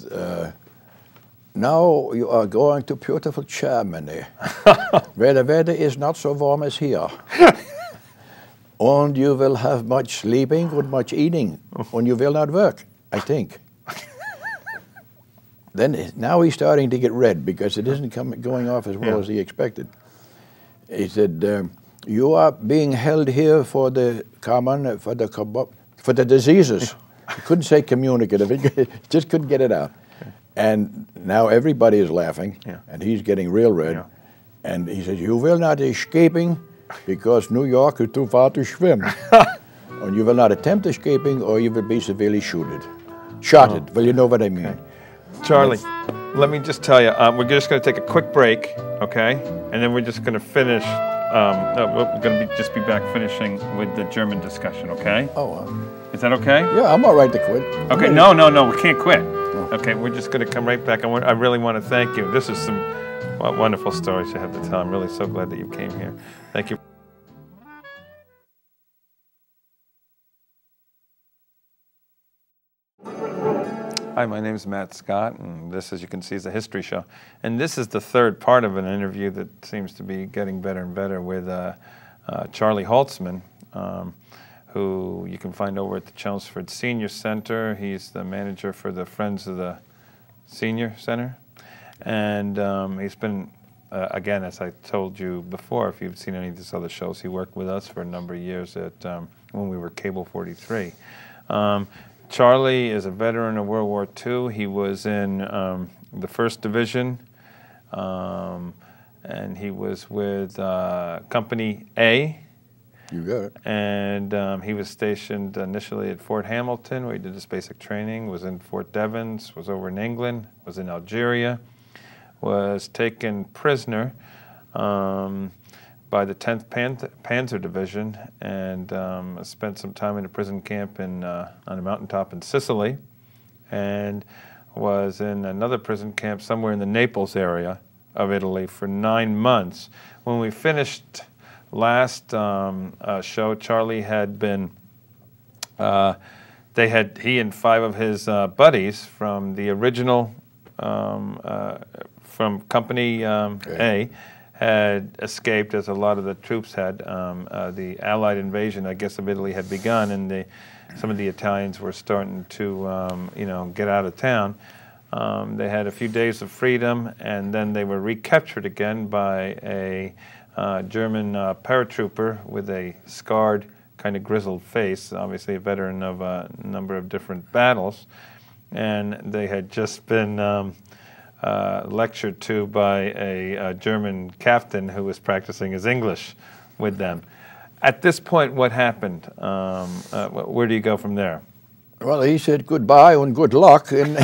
"Now you are going to beautiful Germany, where the weather is not so warm as here. And you will have much sleeping and much eating, and you will not work, I think." Then now he's starting to get red because it isn't going off as well as he expected. He said, "You are being held here for the common, for the diseases." He couldn't say communicative. He just couldn't get it out. And now everybody is laughing, and he's getting real red. Yeah. And he says, "You will not escaping because New York is too far to swim. And you will not attempt escaping or you will be severely shotted." Well, you know what I mean. Okay. Charlie, let me just tell you, we're just going to take a quick break, okay? And then we're just going to finish, we're going to just be back finishing with the German discussion, okay? Oh, Is that okay? yeah, I'm all right to quit. Okay, no, we can't quit. Okay, we're just going to come right back. I really want to thank you. This is some wonderful stories you have to tell. I'm really so glad that you came here. Thank you. Hi, my name is Matt Scott, and this, as you can see, is a history show. And this is the third part of an interview that seems to be getting better and better with Charlie Holtzman, who you can find over at the Chelmsford Senior Center. He's the manager for the Friends of the Senior Center. And he's been, again, as I told you before, if you've seen any of these other shows, he worked with us for a number of years at when we were Cable 43. Charlie is a veteran of World War II. He was in the 1st Division, and he was with Company A. You got it. And he was stationed initially at Fort Hamilton, where he did his basic training, was in Fort Devens, was over in England, was in Algeria, was taken prisoner by the 10th Panzer Division, and spent some time in a prison camp on a mountaintop in Sicily, and was in another prison camp somewhere in the Naples area of Italy for 9 months. When we finished last show, Charlie had been, he and 5 of his buddies from the original, from Company A, had escaped, as a lot of the troops had. The Allied invasion, I guess, of Italy had begun, and some of the Italians were starting to, get out of town. They had a few days of freedom, and then they were recaptured again by a German paratrooper with a scarred, kind of grizzled face, obviously a veteran of a number of different battles. And they had just been lectured to by a German captain who was practicing his English with them. At this point, what happened? Where do you go from there? Well, he said goodbye and good luck, and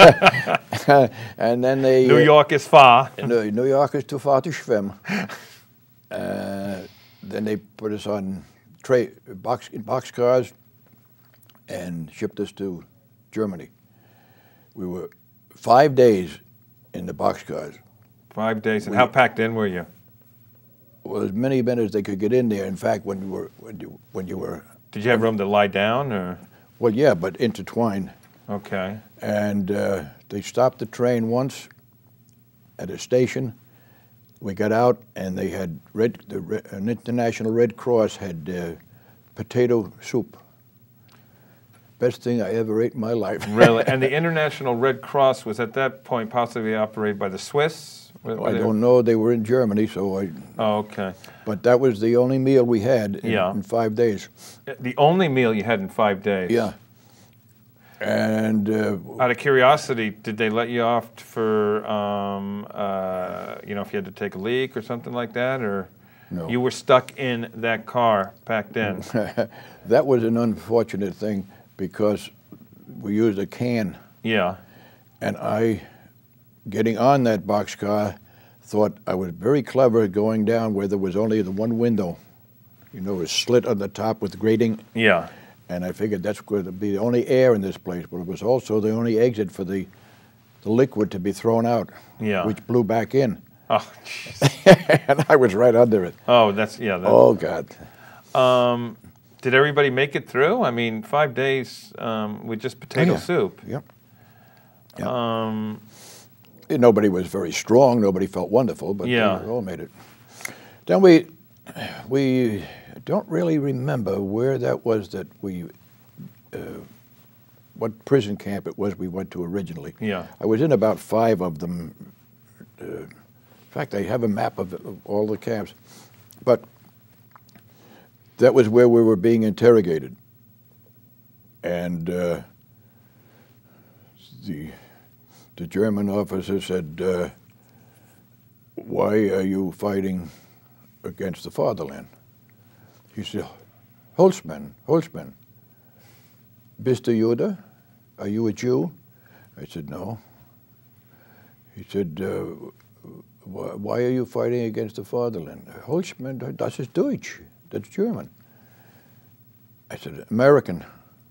and then they. New York is far. New York is too far to swim. Then they put us on boxcars and shipped us to Germany. We were 5 days in the boxcars. 5 days. And how packed in were you? Well, as many men as they could get in there. In fact, when you were. Did you have room to lie down, or? Well, yeah, but intertwined. Okay. And they stopped the train once at a station. We got out, and they had an International Red Cross had potato soup. Best thing I ever ate in my life. Really? And the International Red Cross was at that point possibly operated by the Swiss? I don't know. They were in Germany, so I. Oh, okay. But that was the only meal we had in 5 days. The only meal you had in 5 days? Yeah. And out of curiosity, did they let you off for, if you had to take a leak or something like that, or no. You were stuck in that car, packed in? That was an unfortunate thing because we used a can. Yeah. And I, getting on that boxcar, thought I was very clever going down where there was only the one window. A slit on the top with grating. Yeah. And I figured that's going to be the only air in this place, but it was also the only exit for the liquid to be thrown out, which blew back in. Oh, jeez. And I was right under it. Oh, that's. Oh, God. Did everybody make it through? I mean, 5 days with just potato soup. Yep. Nobody was very strong. Nobody felt wonderful, but they all made it. Then we don't really remember where that was that what prison camp it was we went to originally. Yeah. I was in about 5 of them. In fact, I have a map of all the camps. But that was where we were being interrogated. And the German officer said, why are you fighting against the fatherland? He said, Holtzman, bist du Jude? Are you a Jew? I said, no. He said, why are you fighting against the fatherland? Holtzman, das ist Deutsch. That's German. I said, American.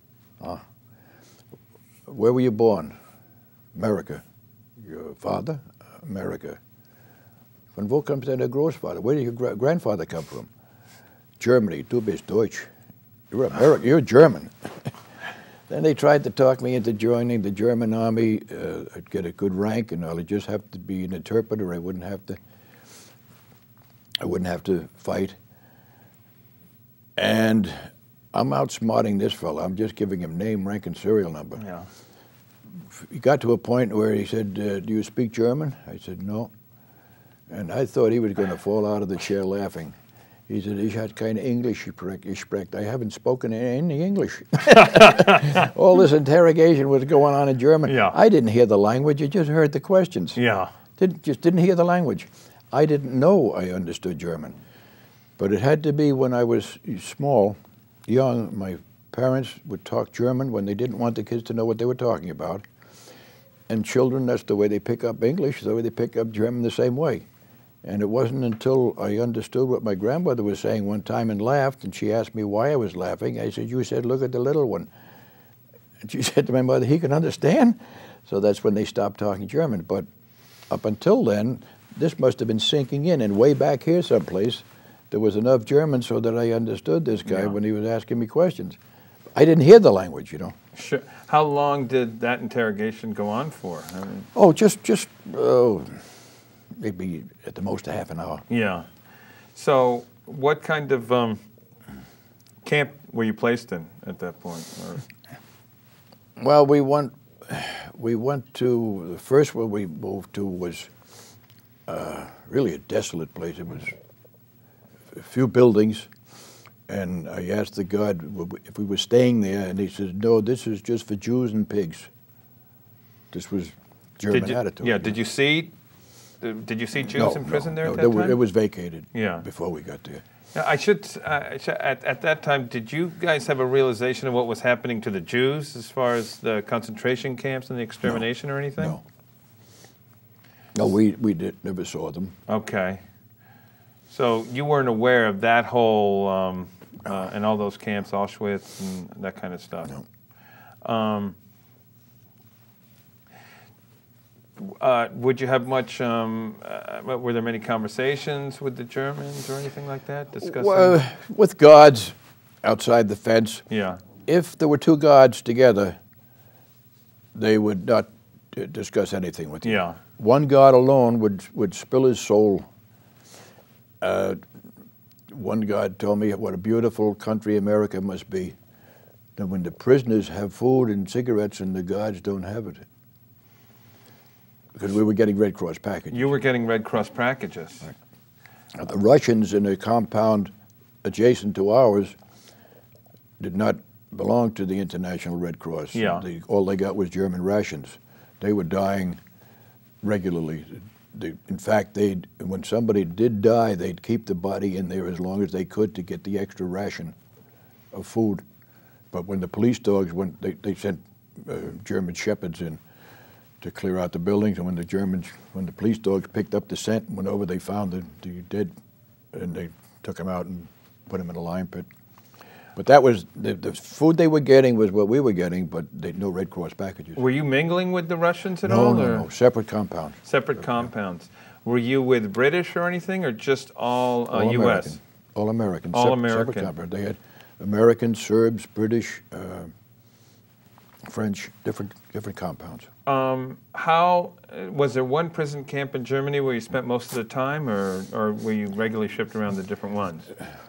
Where were you born? America. Your father? America. Von wo kommt dein Großvater? Where did your grandfather come from? Germany. Du bist Deutsch. You're American. You're German. Then they tried to talk me into joining the German army. I'd get a good rank, and I'd just have to be an interpreter. I wouldn't have to fight. And I'm outsmarting this fellow. I'm just giving him name, rank, and serial number. Yeah. He got to a point where he said, "Do you speak German?" I said, "No." And I thought he was going to fall out of the chair laughing. He said, "Ich had keine English gesprochen." I haven't spoken any English. All this interrogation was going on in German. Yeah. I didn't hear the language. I just heard the questions. Yeah. Just didn't hear the language. I didn't know I understood German. But it had to be when I was small, young. My parents would talk German when they didn't want the kids to know what they were talking about. And children, that's the way they pick up English, the way they pick up German the same way. And it wasn't until I understood what my grandmother was saying one time and laughed, and she asked me why I was laughing. I said, "You said, look at the little one." And she said to my mother, "He can understand?" So that's when they stopped talking German. But up until then, this must have been sinking in. And way back here someplace, there was enough German so that I understood this guy when he was asking me questions. I didn't hear the language, you know. Sure. How long did that interrogation go on for? I mean, Oh, just maybe at the most a half an hour. yeah. So what kind of camp were you placed in at that point? Or? Well, we went to, the first one we moved to was really a desolate place. It was a few buildings, and I asked the guard if we were staying there, and he said, "No, this is just for Jews and pigs." This was German attitude. Yeah. Did you see Jews in prison there at that time? It was vacated. Yeah. Before we got there. Now, at that time, did you guys have a realization of what was happening to the Jews as far as the concentration camps and the extermination or anything? No. No, we never saw them. Okay. So you weren't aware of that whole, and all those camps, Auschwitz and that kind of stuff? No. Would you have much, were there many conversations with the Germans or anything like that, discussing? Well, with guards outside the fence. Yeah. If there were two guards together, they would not discuss anything with you. Yeah. One guard alone would spill his soul. One guard told me what a beautiful country America must be. That when the prisoners have food and cigarettes and the guards don't have it. Because we were getting Red Cross packages. You were getting Red Cross packages. Right. The Russians in a compound adjacent to ours did not belong to the International Red Cross. Yeah. All they got was German rations. They were dying regularly. In fact, when somebody did die, they'd keep the body in there as long as they could to get the extra ration of food. But when the police dogs went, they sent German shepherds in to clear out the buildings, and when the police dogs picked up the scent and went over, they found the dead, and they took them out and put them in a lime pit. But that was, the food they were getting was what we were getting, but no Red Cross packages. Were you mingling with the Russians at all? No, separate compound. Separate compounds. Were you with British or anything, or just all U.S.? American. All American. All American. Separate compound. They had Americans, Serbs, British, French, different compounds. How was there one prison camp in Germany where you spent most of the time, or were you regularly shipped around the different ones?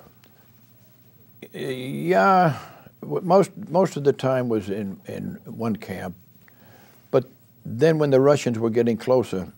Yeah, most of the time was in one camp, but then when the Russians were getting closer,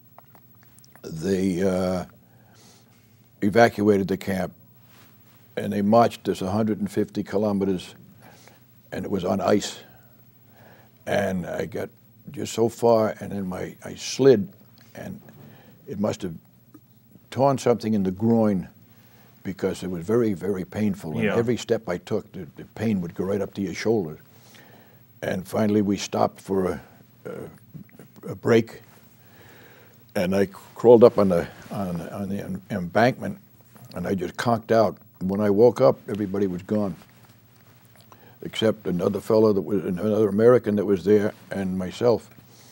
they evacuated the camp, and they marched us 150 kilometers, and it was on ice. And I got just so far, and then I slid, and it must have torn something in the groin, because it was very, very painful. And every step I took, the pain would go right up to your shoulders. And finally, we stopped for a break, and I crawled up on the embankment, and I just conked out. When I woke up, everybody was gone, except another fellow another American that was there, and myself.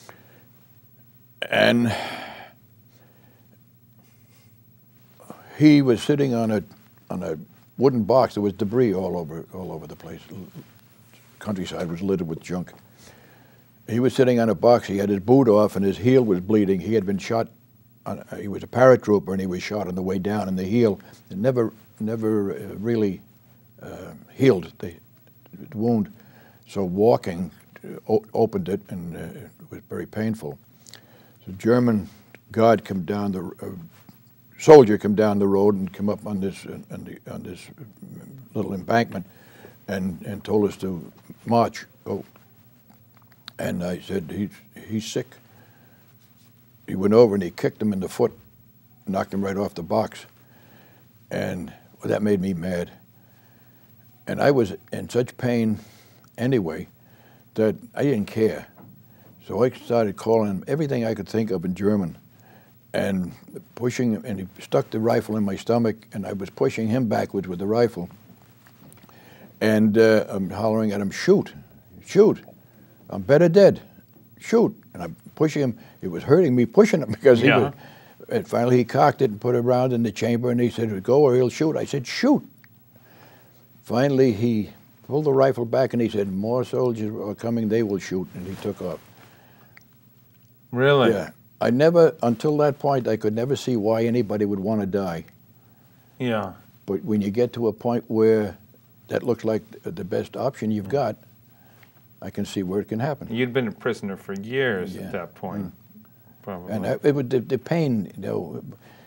And he was sitting on a wooden box. There was debris all over the place, countryside was littered with junk. He was sitting on a box. He had his boot off, and his heel was bleeding. He had been shot. He was a paratrooper, and he was shot on the way down in the heel. It never really healed the wound. So walking opened it, and it was very painful. So German guard come down soldier come down the road and come up on this little embankment, and told us to march. Oh, and I said, he's sick. He went over and he kicked him in the foot, knocked him right off the box, and well, that made me mad. And I was in such pain anyway that I didn't care. So I started calling him everything I could think of in German, and pushing him, and he stuck the rifle in my stomach, and I was pushing him backwards with the rifle. And I'm hollering at him, shoot, shoot, I'm better dead, shoot. And I'm pushing him. It was hurting me pushing him because he was, and finally he cocked it and put it around in the chamber, and he said, go or he'll shoot. I said, shoot. Finally he pulled the rifle back and he said, more soldiers are coming, they will shoot, and he took off. Really? Yeah. I never, until that point, I could never see why anybody would want to die. Yeah. But when you get to a point where that looks like the best option you've got, I can see where it can happen. You'd been a prisoner for years at that point, probably. And it would, the pain, you know,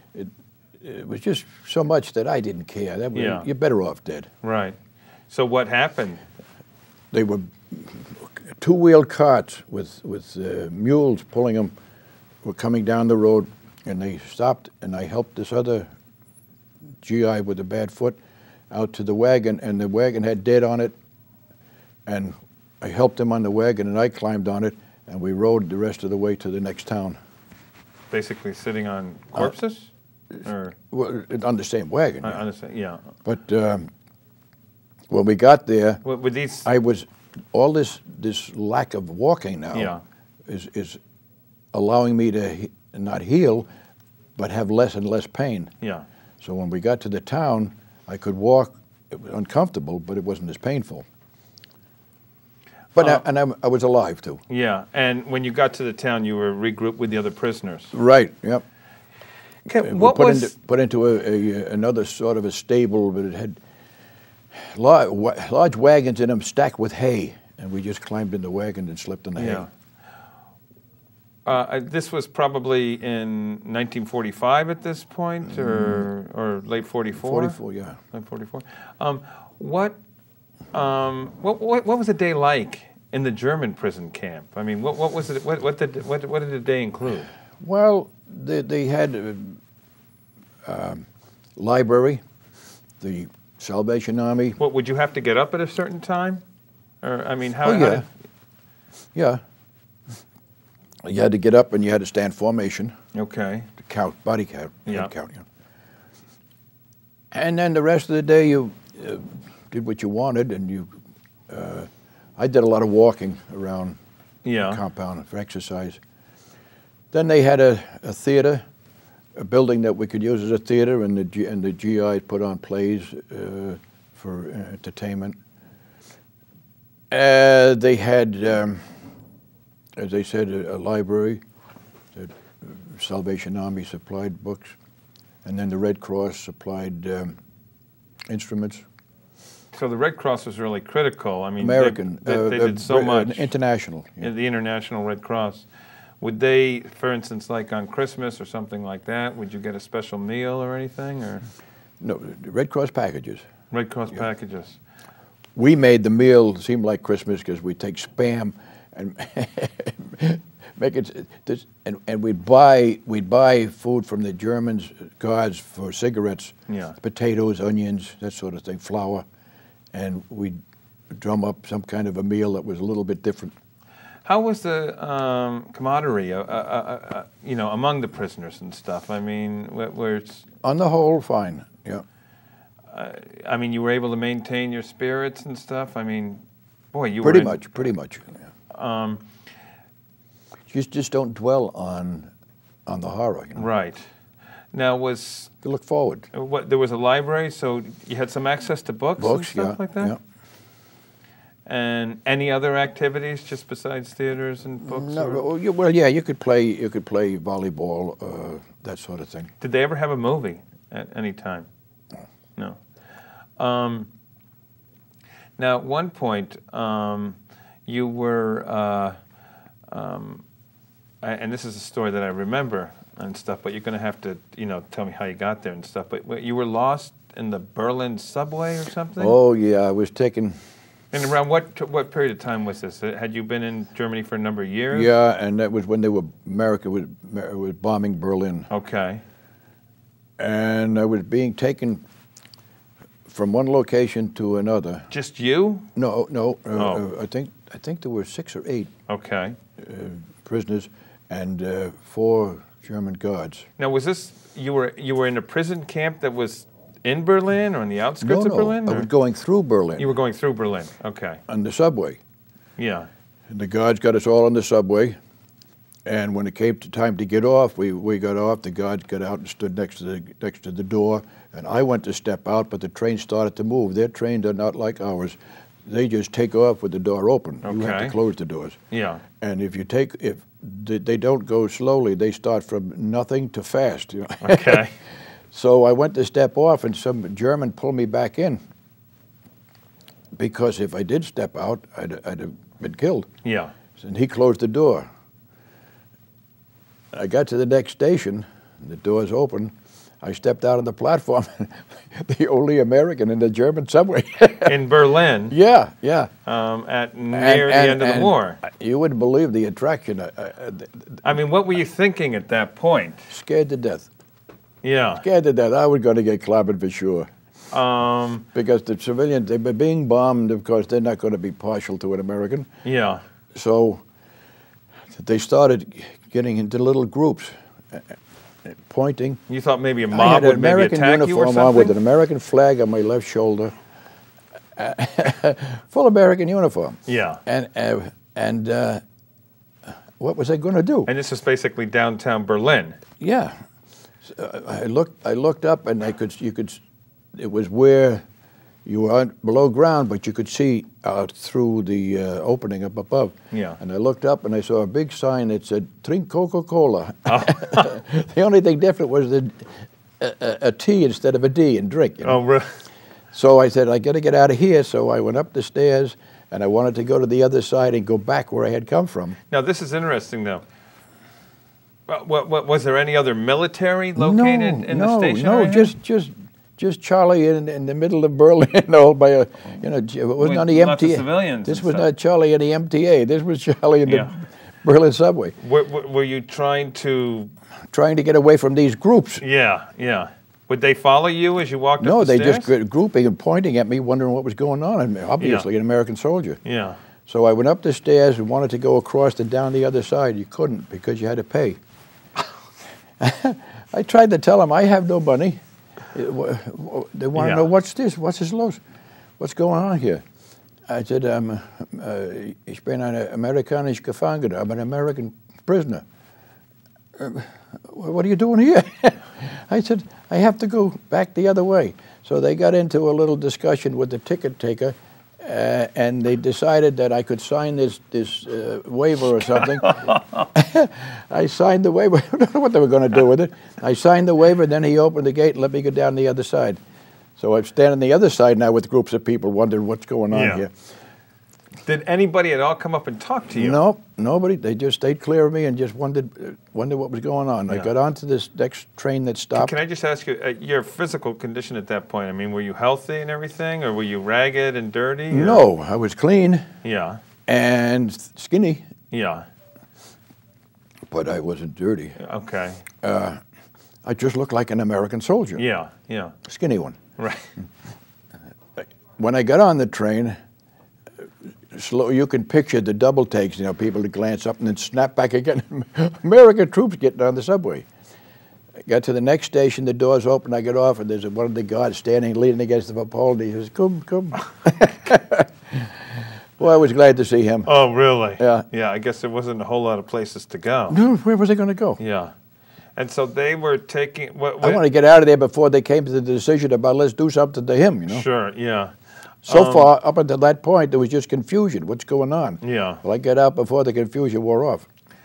it was just so much that I didn't care. That was, you're better off dead. Right. So what happened? They were two-wheeled carts with mules pulling them, were coming down the road, and they stopped, and I helped this other GI with a bad foot out to the wagon, and the wagon had dead on it, and I helped him on the wagon, and I climbed on it, and we rode the rest of the way to the next town. Basically sitting on corpses? Or? Well, on the same wagon. I understand, yeah. But when we got there, with these, I was, all this lack of walking now is allowing me to not heal, but have less and less pain. Yeah. So when we got to the town, I could walk. It was uncomfortable, but it wasn't as painful. But I was alive too. Yeah, and when you got to the town, you were regrouped with the other prisoners. Right. Yep. Okay, we put into another sort of a stable, but it had large wagons in them stacked with hay, and we just climbed in the wagon and slept in the hay. This was probably in 1945 at this point, or late 44? 44, yeah. Late 44. What was a day like in the German prison camp? I mean, what was it? What did the day include? Well, they had library, the Salvation Army. What, would you have to get up at a certain time? Or, I mean, how? Oh, yeah. Yeah. You had to get up and you had to stand formation. Okay. To count, body count. Yeah. Count, yeah. And then the rest of the day you did what you wanted, and you. I did a lot of walking around the compound for exercise. Then they had a theater, a building that we could use as a theater, and the GI put on plays for entertainment. They had, as I said, a library. The Salvation Army supplied books, and then the Red Cross supplied instruments. So the Red Cross was really critical. I mean, American. They did so much. International. Yeah. The International Red Cross. Would they, for instance, like on Christmas or something like that, would you get a special meal or anything? Or? No, the Red Cross packages. Red Cross packages. We made the meal seem like Christmas because we take Spam and make it, and we'd buy food from the Germans, guards, for cigarettes, potatoes, onions, that sort of thing, flour, and we'd drum up some kind of a meal that was a little bit different. How was the camaraderie, you know, among the prisoners and stuff? I mean, where it's... On the whole, fine, yeah. I mean, you were able to maintain your spirits and stuff? I mean, boy, you pretty were... Pretty much, yeah. Just don't dwell on the horror, you know? Right. Now, was... To look forward. There was a library, so you had some access to books and stuff like that? Yeah. And any other activities just besides theaters and books? No, or- well, yeah, you could play volleyball, that sort of thing. Did they ever have a movie at any time? No. Now, at one point, you were, and this is a story that I remember and stuff, but you're going to have to, tell me how you got there and stuff. But you were lost in the Berlin subway or something? Oh yeah, I was taken. And around what period of time was this? Had you been in Germany for a number of years? Yeah, and that was when America was bombing Berlin. Okay. And I was being taken from one location to another. Just you? No. Oh. I think there were 6 or 8 Okay. prisoners and 4 German guards. Now, was this you were in a prison camp that was in Berlin or on the outskirts of Berlin? I was going through Berlin. You were going through Berlin. Okay. On the subway. Yeah. And the guards got us all on the subway. And when it came to time to get off, we got off. The guards got out and stood next to the door. And I went to step out, but the train started to move. Their trains are not like ours. They just take off with the door open. You have Okay. to close the doors. Yeah. And if they don't go slowly, they start from nothing to fast. Okay. So I went to step off, and some German pulled me back in. Because if I did step out, I'd have been killed. Yeah. And he closed the door. I got to the next station, and the door's open. I stepped out on the platform, the only American in the German subway. In Berlin. Yeah. At near the end of the war. You wouldn't believe the attraction. I mean, what were you thinking at that point? Scared to death. Yeah. Scared to death. I was going to get clobbered for sure. Because the civilians, they were being bombed. Of course, they're not going to be partial to an American. Yeah. So they started getting into little groups, pointing. You thought maybe a I mob had an would maybe American attack you or uniform on with an something? American flag on my left shoulder, full American uniform. Yeah. And what was I going to do? And this was basically downtown Berlin. Yeah, so I looked up, and it was where you were below ground, but you could see out through the opening up above. Yeah. And I looked up, and I saw a big sign that said "Drink Coca-Cola." The only thing different was a T instead of a D in drink. Oh, really? So I said, I got to get out of here. So I went up the stairs, and I wanted to go to the other side and go back where I had come from. Now, this is interesting, though. Was there any other military located in the station? No, just Charlie in the middle of Berlin, all by it wasn't on the lots of MTA. civilians This and was stuff. not Charlie in the MTA. This was Charlie in the Berlin subway, Were you trying to... trying to get away from these groups. Yeah. Would they follow you as you walked No, up the they stairs? just grouping and pointing at me, wondering what was going on. And obviously, an American soldier. Yeah. So I went up the stairs and wanted to go across and down the other side. You couldn't because you had to pay. I tried to tell them I have no money. They want to know what's this? What's this los? What's going on here? I said, ich bin ein amerikanischer Gefangener. I'm an American prisoner. What are you doing here? I said, I have to go back the other way. So they got into a little discussion with the ticket taker, and they decided that I could sign this waiver or something. I signed the waiver. I don't know what they were going to do with it. I signed the waiver, then he opened the gate and let me go down the other side. So I'm standing on the other side now with groups of people wondering what's going on here. Did anybody at all come up and talk to you? No, nobody. They just stayed clear of me and just wondered what was going on. I got onto this next train that stopped. Can I just ask you, your physical condition at that point? I mean, were you healthy and everything, or were you ragged and dirty? Or? No, I was clean. Yeah. And skinny. Yeah. But I wasn't dirty. Okay. I just looked like an American soldier. Yeah. Skinny one. Right. When I got on the train, you can picture the double takes, people to glance up and then snap back again. American troops getting on the subway. I got to the next station, the doors open, I get off, and there's one of the guards standing, leaning against the pole, and he says, come. Well, I was glad to see him. Oh, really? Yeah. Yeah, I guess there wasn't a whole lot of places to go. No, where was I going to go? Yeah. And so they were taking... I want to get out of there before they came to the decision about let's do something to him, Sure, yeah. So far, up until that point, there was just confusion. What's going on? Yeah. Well, I got out before the confusion wore off.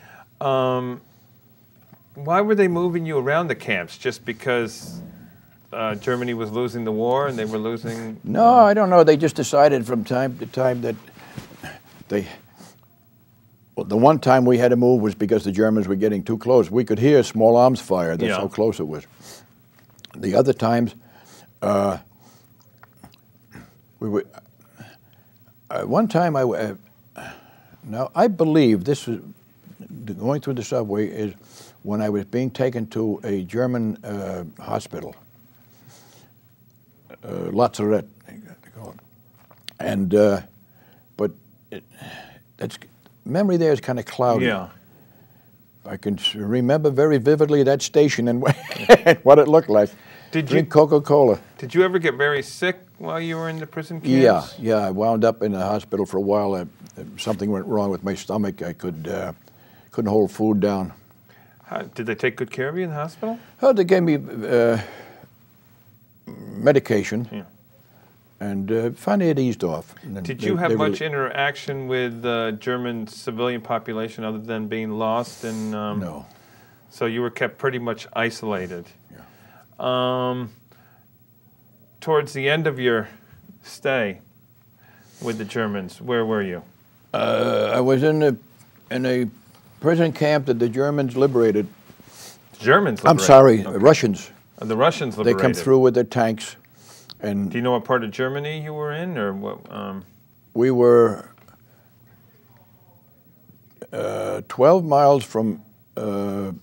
Why were they moving you around the camps? Just because Germany was losing the war and they were losing? No, I don't know. They just decided from time to time that they... Well, the one time we had to move was because the Germans were getting too close. We could hear small arms fire. That's how close it was. The other times, we were... one time, now I believe this was... Going through the subway is when I was being taken to a German hospital, Lazarett, and but that's memory there is kind of cloudy. Yeah, I can remember very vividly that station and what it looked like. Did Drink you Coca-Cola? Did you ever get very sick while you were in the prison camps? Yeah. I wound up in the hospital for a while. Something went wrong with my stomach. I couldn't hold food down. Did they take good care of you in the hospital? Oh, they gave me medication, and finally it eased off. Did you have much interaction with the German civilian population other than being lost? No. So you were kept pretty much isolated. Yeah. Towards the end of your stay with the Germans, where were you? I was in a prison camp that the Germans liberated. Germans liberated? I'm sorry, okay. Russians. The Russians liberated. They come through with their tanks. And do you know what part of Germany you were in, or what? We were 12 miles from the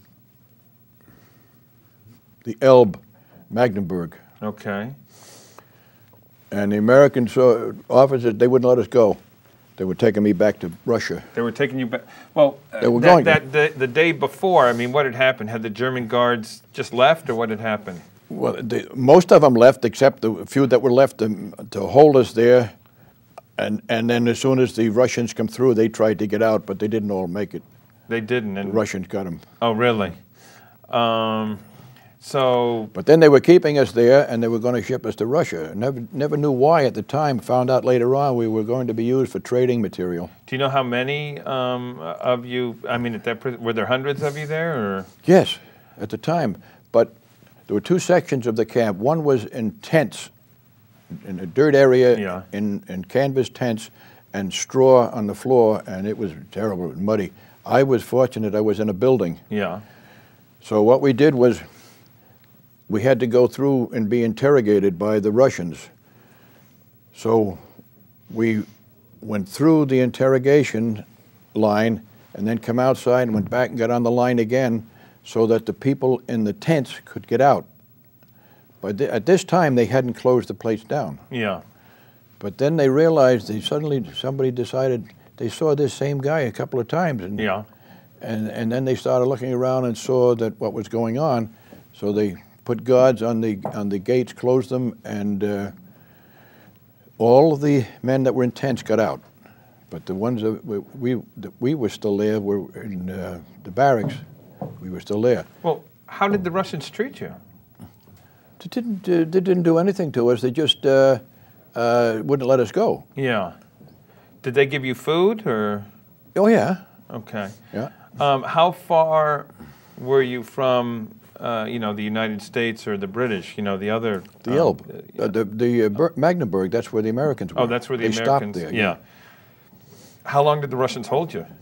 Elbe, Magdeburg. Okay. And the American officers, they wouldn't let us go. They were taking me back to Russia. They were taking you back. Well, they were going. The day before, I mean, what had happened? Had the German guards just left, or what had happened? Well, most of them left, except the few that were left to hold us there. And then as soon as the Russians come through, they tried to get out, but they didn't all make it. They didn't. And the Russians got them. Oh, really? But then they were keeping us there, and they were going to ship us to Russia. Never knew why at the time. Found out later on we were going to be used for trading material. Do you know how many of you? I mean, were there hundreds of you there, or? Yes, at the time. But there were two sections of the camp. One was in tents, in a dirt area, in canvas tents, and straw on the floor, and it was terrible, it was muddy. I was fortunate I was in a building. Yeah. So what we did was, we had to go through and be interrogated by the Russians. So we went through the interrogation line and then come outside and went back and got on the line again so that the people in the tents could get out. But at this time, they hadn't closed the place down. Yeah. But then they realized, somebody decided, they saw this same guy a couple of times. And, and then they started looking around and saw that what was going on. So they put guards on the gates, closed them, and all of the men that were in tents got out. But the ones that we were still there were in the barracks. We were still there. Well, how did the Russians treat you? They didn't do anything to us. They just wouldn't let us go. Yeah. Did they give you food, or? Oh yeah. Okay. Yeah. How far were you from? The United States or the British, the other... The Elbe, the Magdeburg, that's where the Americans were. Oh, that's where the Americans... stopped there. Yeah. How long did the Russians hold you?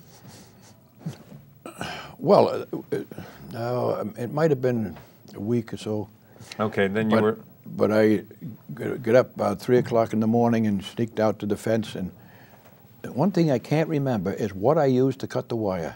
Well, it might have been a week or so. Okay, then you were... But I got up about 3 o'clock in the morning and sneaked out to the fence, and one thing I can't remember is what I used to cut the wire.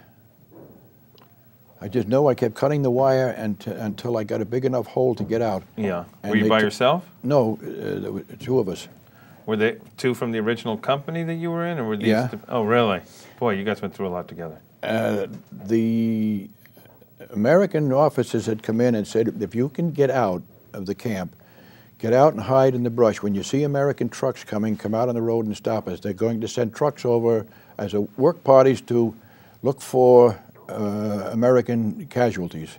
I just know I kept cutting the wire until I got a big enough hole to get out. Yeah. Were you by yourself? No, there were two of us. Were they two from the original company that you were in, or were these? Yeah. Oh, really? Boy, you guys went through a lot together. The American officers had come in and said, if you can get out of the camp, get out and hide in the brush. When you see American trucks coming, come out on the road and stop us. They're going to send trucks over as work parties to look for American casualties,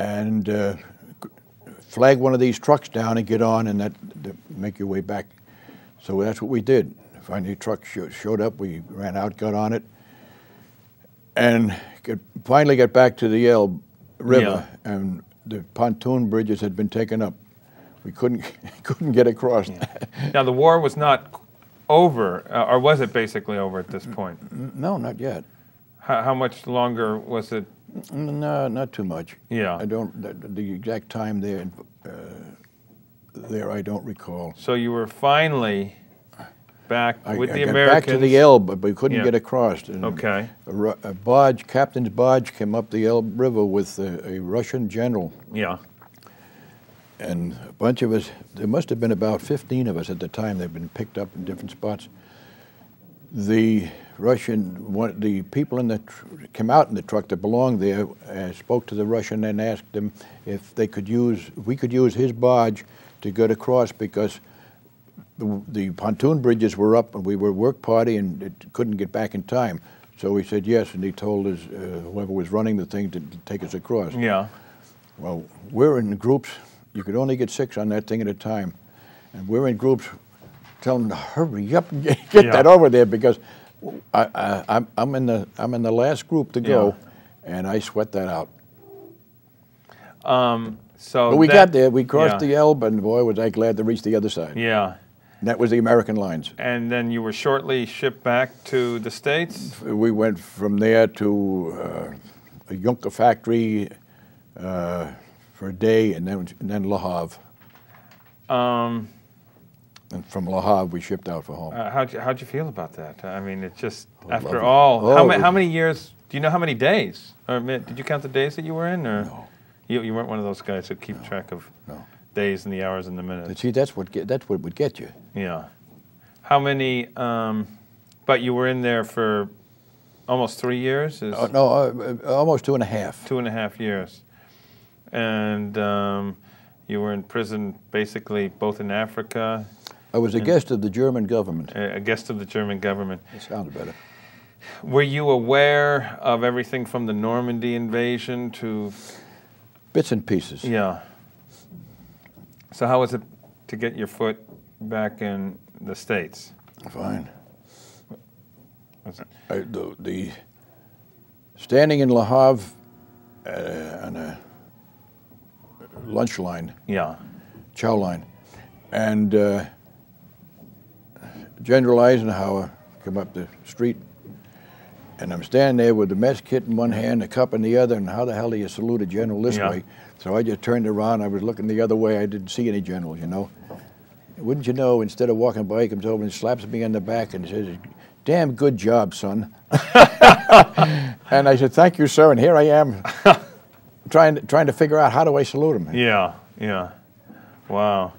and flag one of these trucks down and get on, and make your way back. So that's what we did. Finally, the truck showed up. We ran out, got on it, and finally got back to the Elbe River, and the pontoon bridges had been taken up. We couldn't get across. Now the war was not over, or was it basically over at this point? No, not yet. How much longer was it? No, not too much. Yeah. I don't. The exact time there. I don't recall. So you were finally back with the I got Americans. back to the Elbe, but we couldn't Yeah. get across. And Okay. a barge, captain's barge, came up the Elbe River with a Russian general, Yeah. and a bunch of us. There must have been about 15 of us at the time. They've been picked up in different spots. The the people came out in the truck that belonged there, spoke to the Russian and asked them if we could use his barge to get across, because the pontoon bridges were up and we were a work party and it couldn't get back in time. So we said yes, and he told us whoever was running the thing to take us across. Yeah. Well, we're in groups. You could only get 6 on that thing at a time, and we're in groups. Tell them to hurry up and get that over there, because I'm in the last group to go, and I sweat that out. So But we got there. We crossed the Elbe, and boy, was I glad to reach the other side. Yeah. And that was the American lines. And then you were shortly shipped back to the States? We went from there to a Junker factory for a day, and then Le Havre. And from Le Havre, we shipped out for home. How'd you feel about that? I mean, it's just, after lovely. all, Oh, how many years, do you know how many days? Or did you count the days that you were in? Or No. You weren't one of those guys who keep track of days and the hours and the minutes? See, that's what would get you. Yeah. How many, but you were in there for almost 3 years? Almost 2.5. 2.5 years. And you were in prison basically both in Africa. I was a guest of the German government. A guest of the German government. It sounded better. Were you aware of everything from the Normandy invasion to... Bits and pieces. Yeah. So how was it to get your foot back in the States? Fine. Was it? The standing in Le Havre on a lunch line, Yeah. chow line, and General Eisenhower come up the street, and I'm standing there with the mess kit in one hand, a cup in the other, and how the hell do you salute a general this way? So I just turned around, I was looking the other way, I didn't see any generals, you know. Wouldn't you know, instead of walking by, he comes over and slaps me on the back and says, "Damn good job, son." And I said, "Thank you, sir," and here I am trying to figure out how do I salute him. Yeah, yeah. Wow.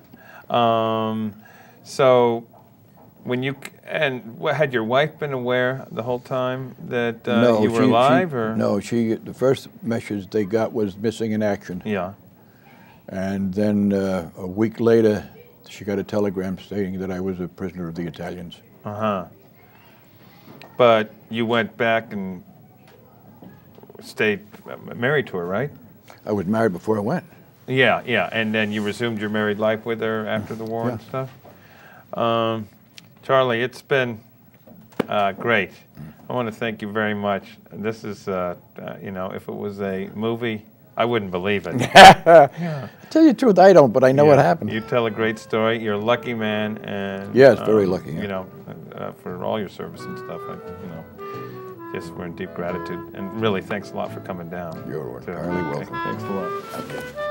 So when you, had your wife been aware the whole time that you were alive? Or? No, the first message they got was missing in action. Yeah. And then a week later, she got a telegram stating that I was a prisoner of the Italians. Uh-huh. But you went back and stayed married to her, right? I was married before I went. Yeah, yeah. And then you resumed your married life with her after the war and stuff? Charlie, it's been great. I want to thank you very much. This is, you know, if it was a movie, I wouldn't believe it. To tell you the truth, I don't, but I know what happened. You tell a great story. You're a lucky man, and yes, very lucky. Yeah. You know, for all your service and stuff. You know, just we're in deep gratitude, and really, thanks a lot for coming down. You're entirely welcome. Thanks a lot. Okay.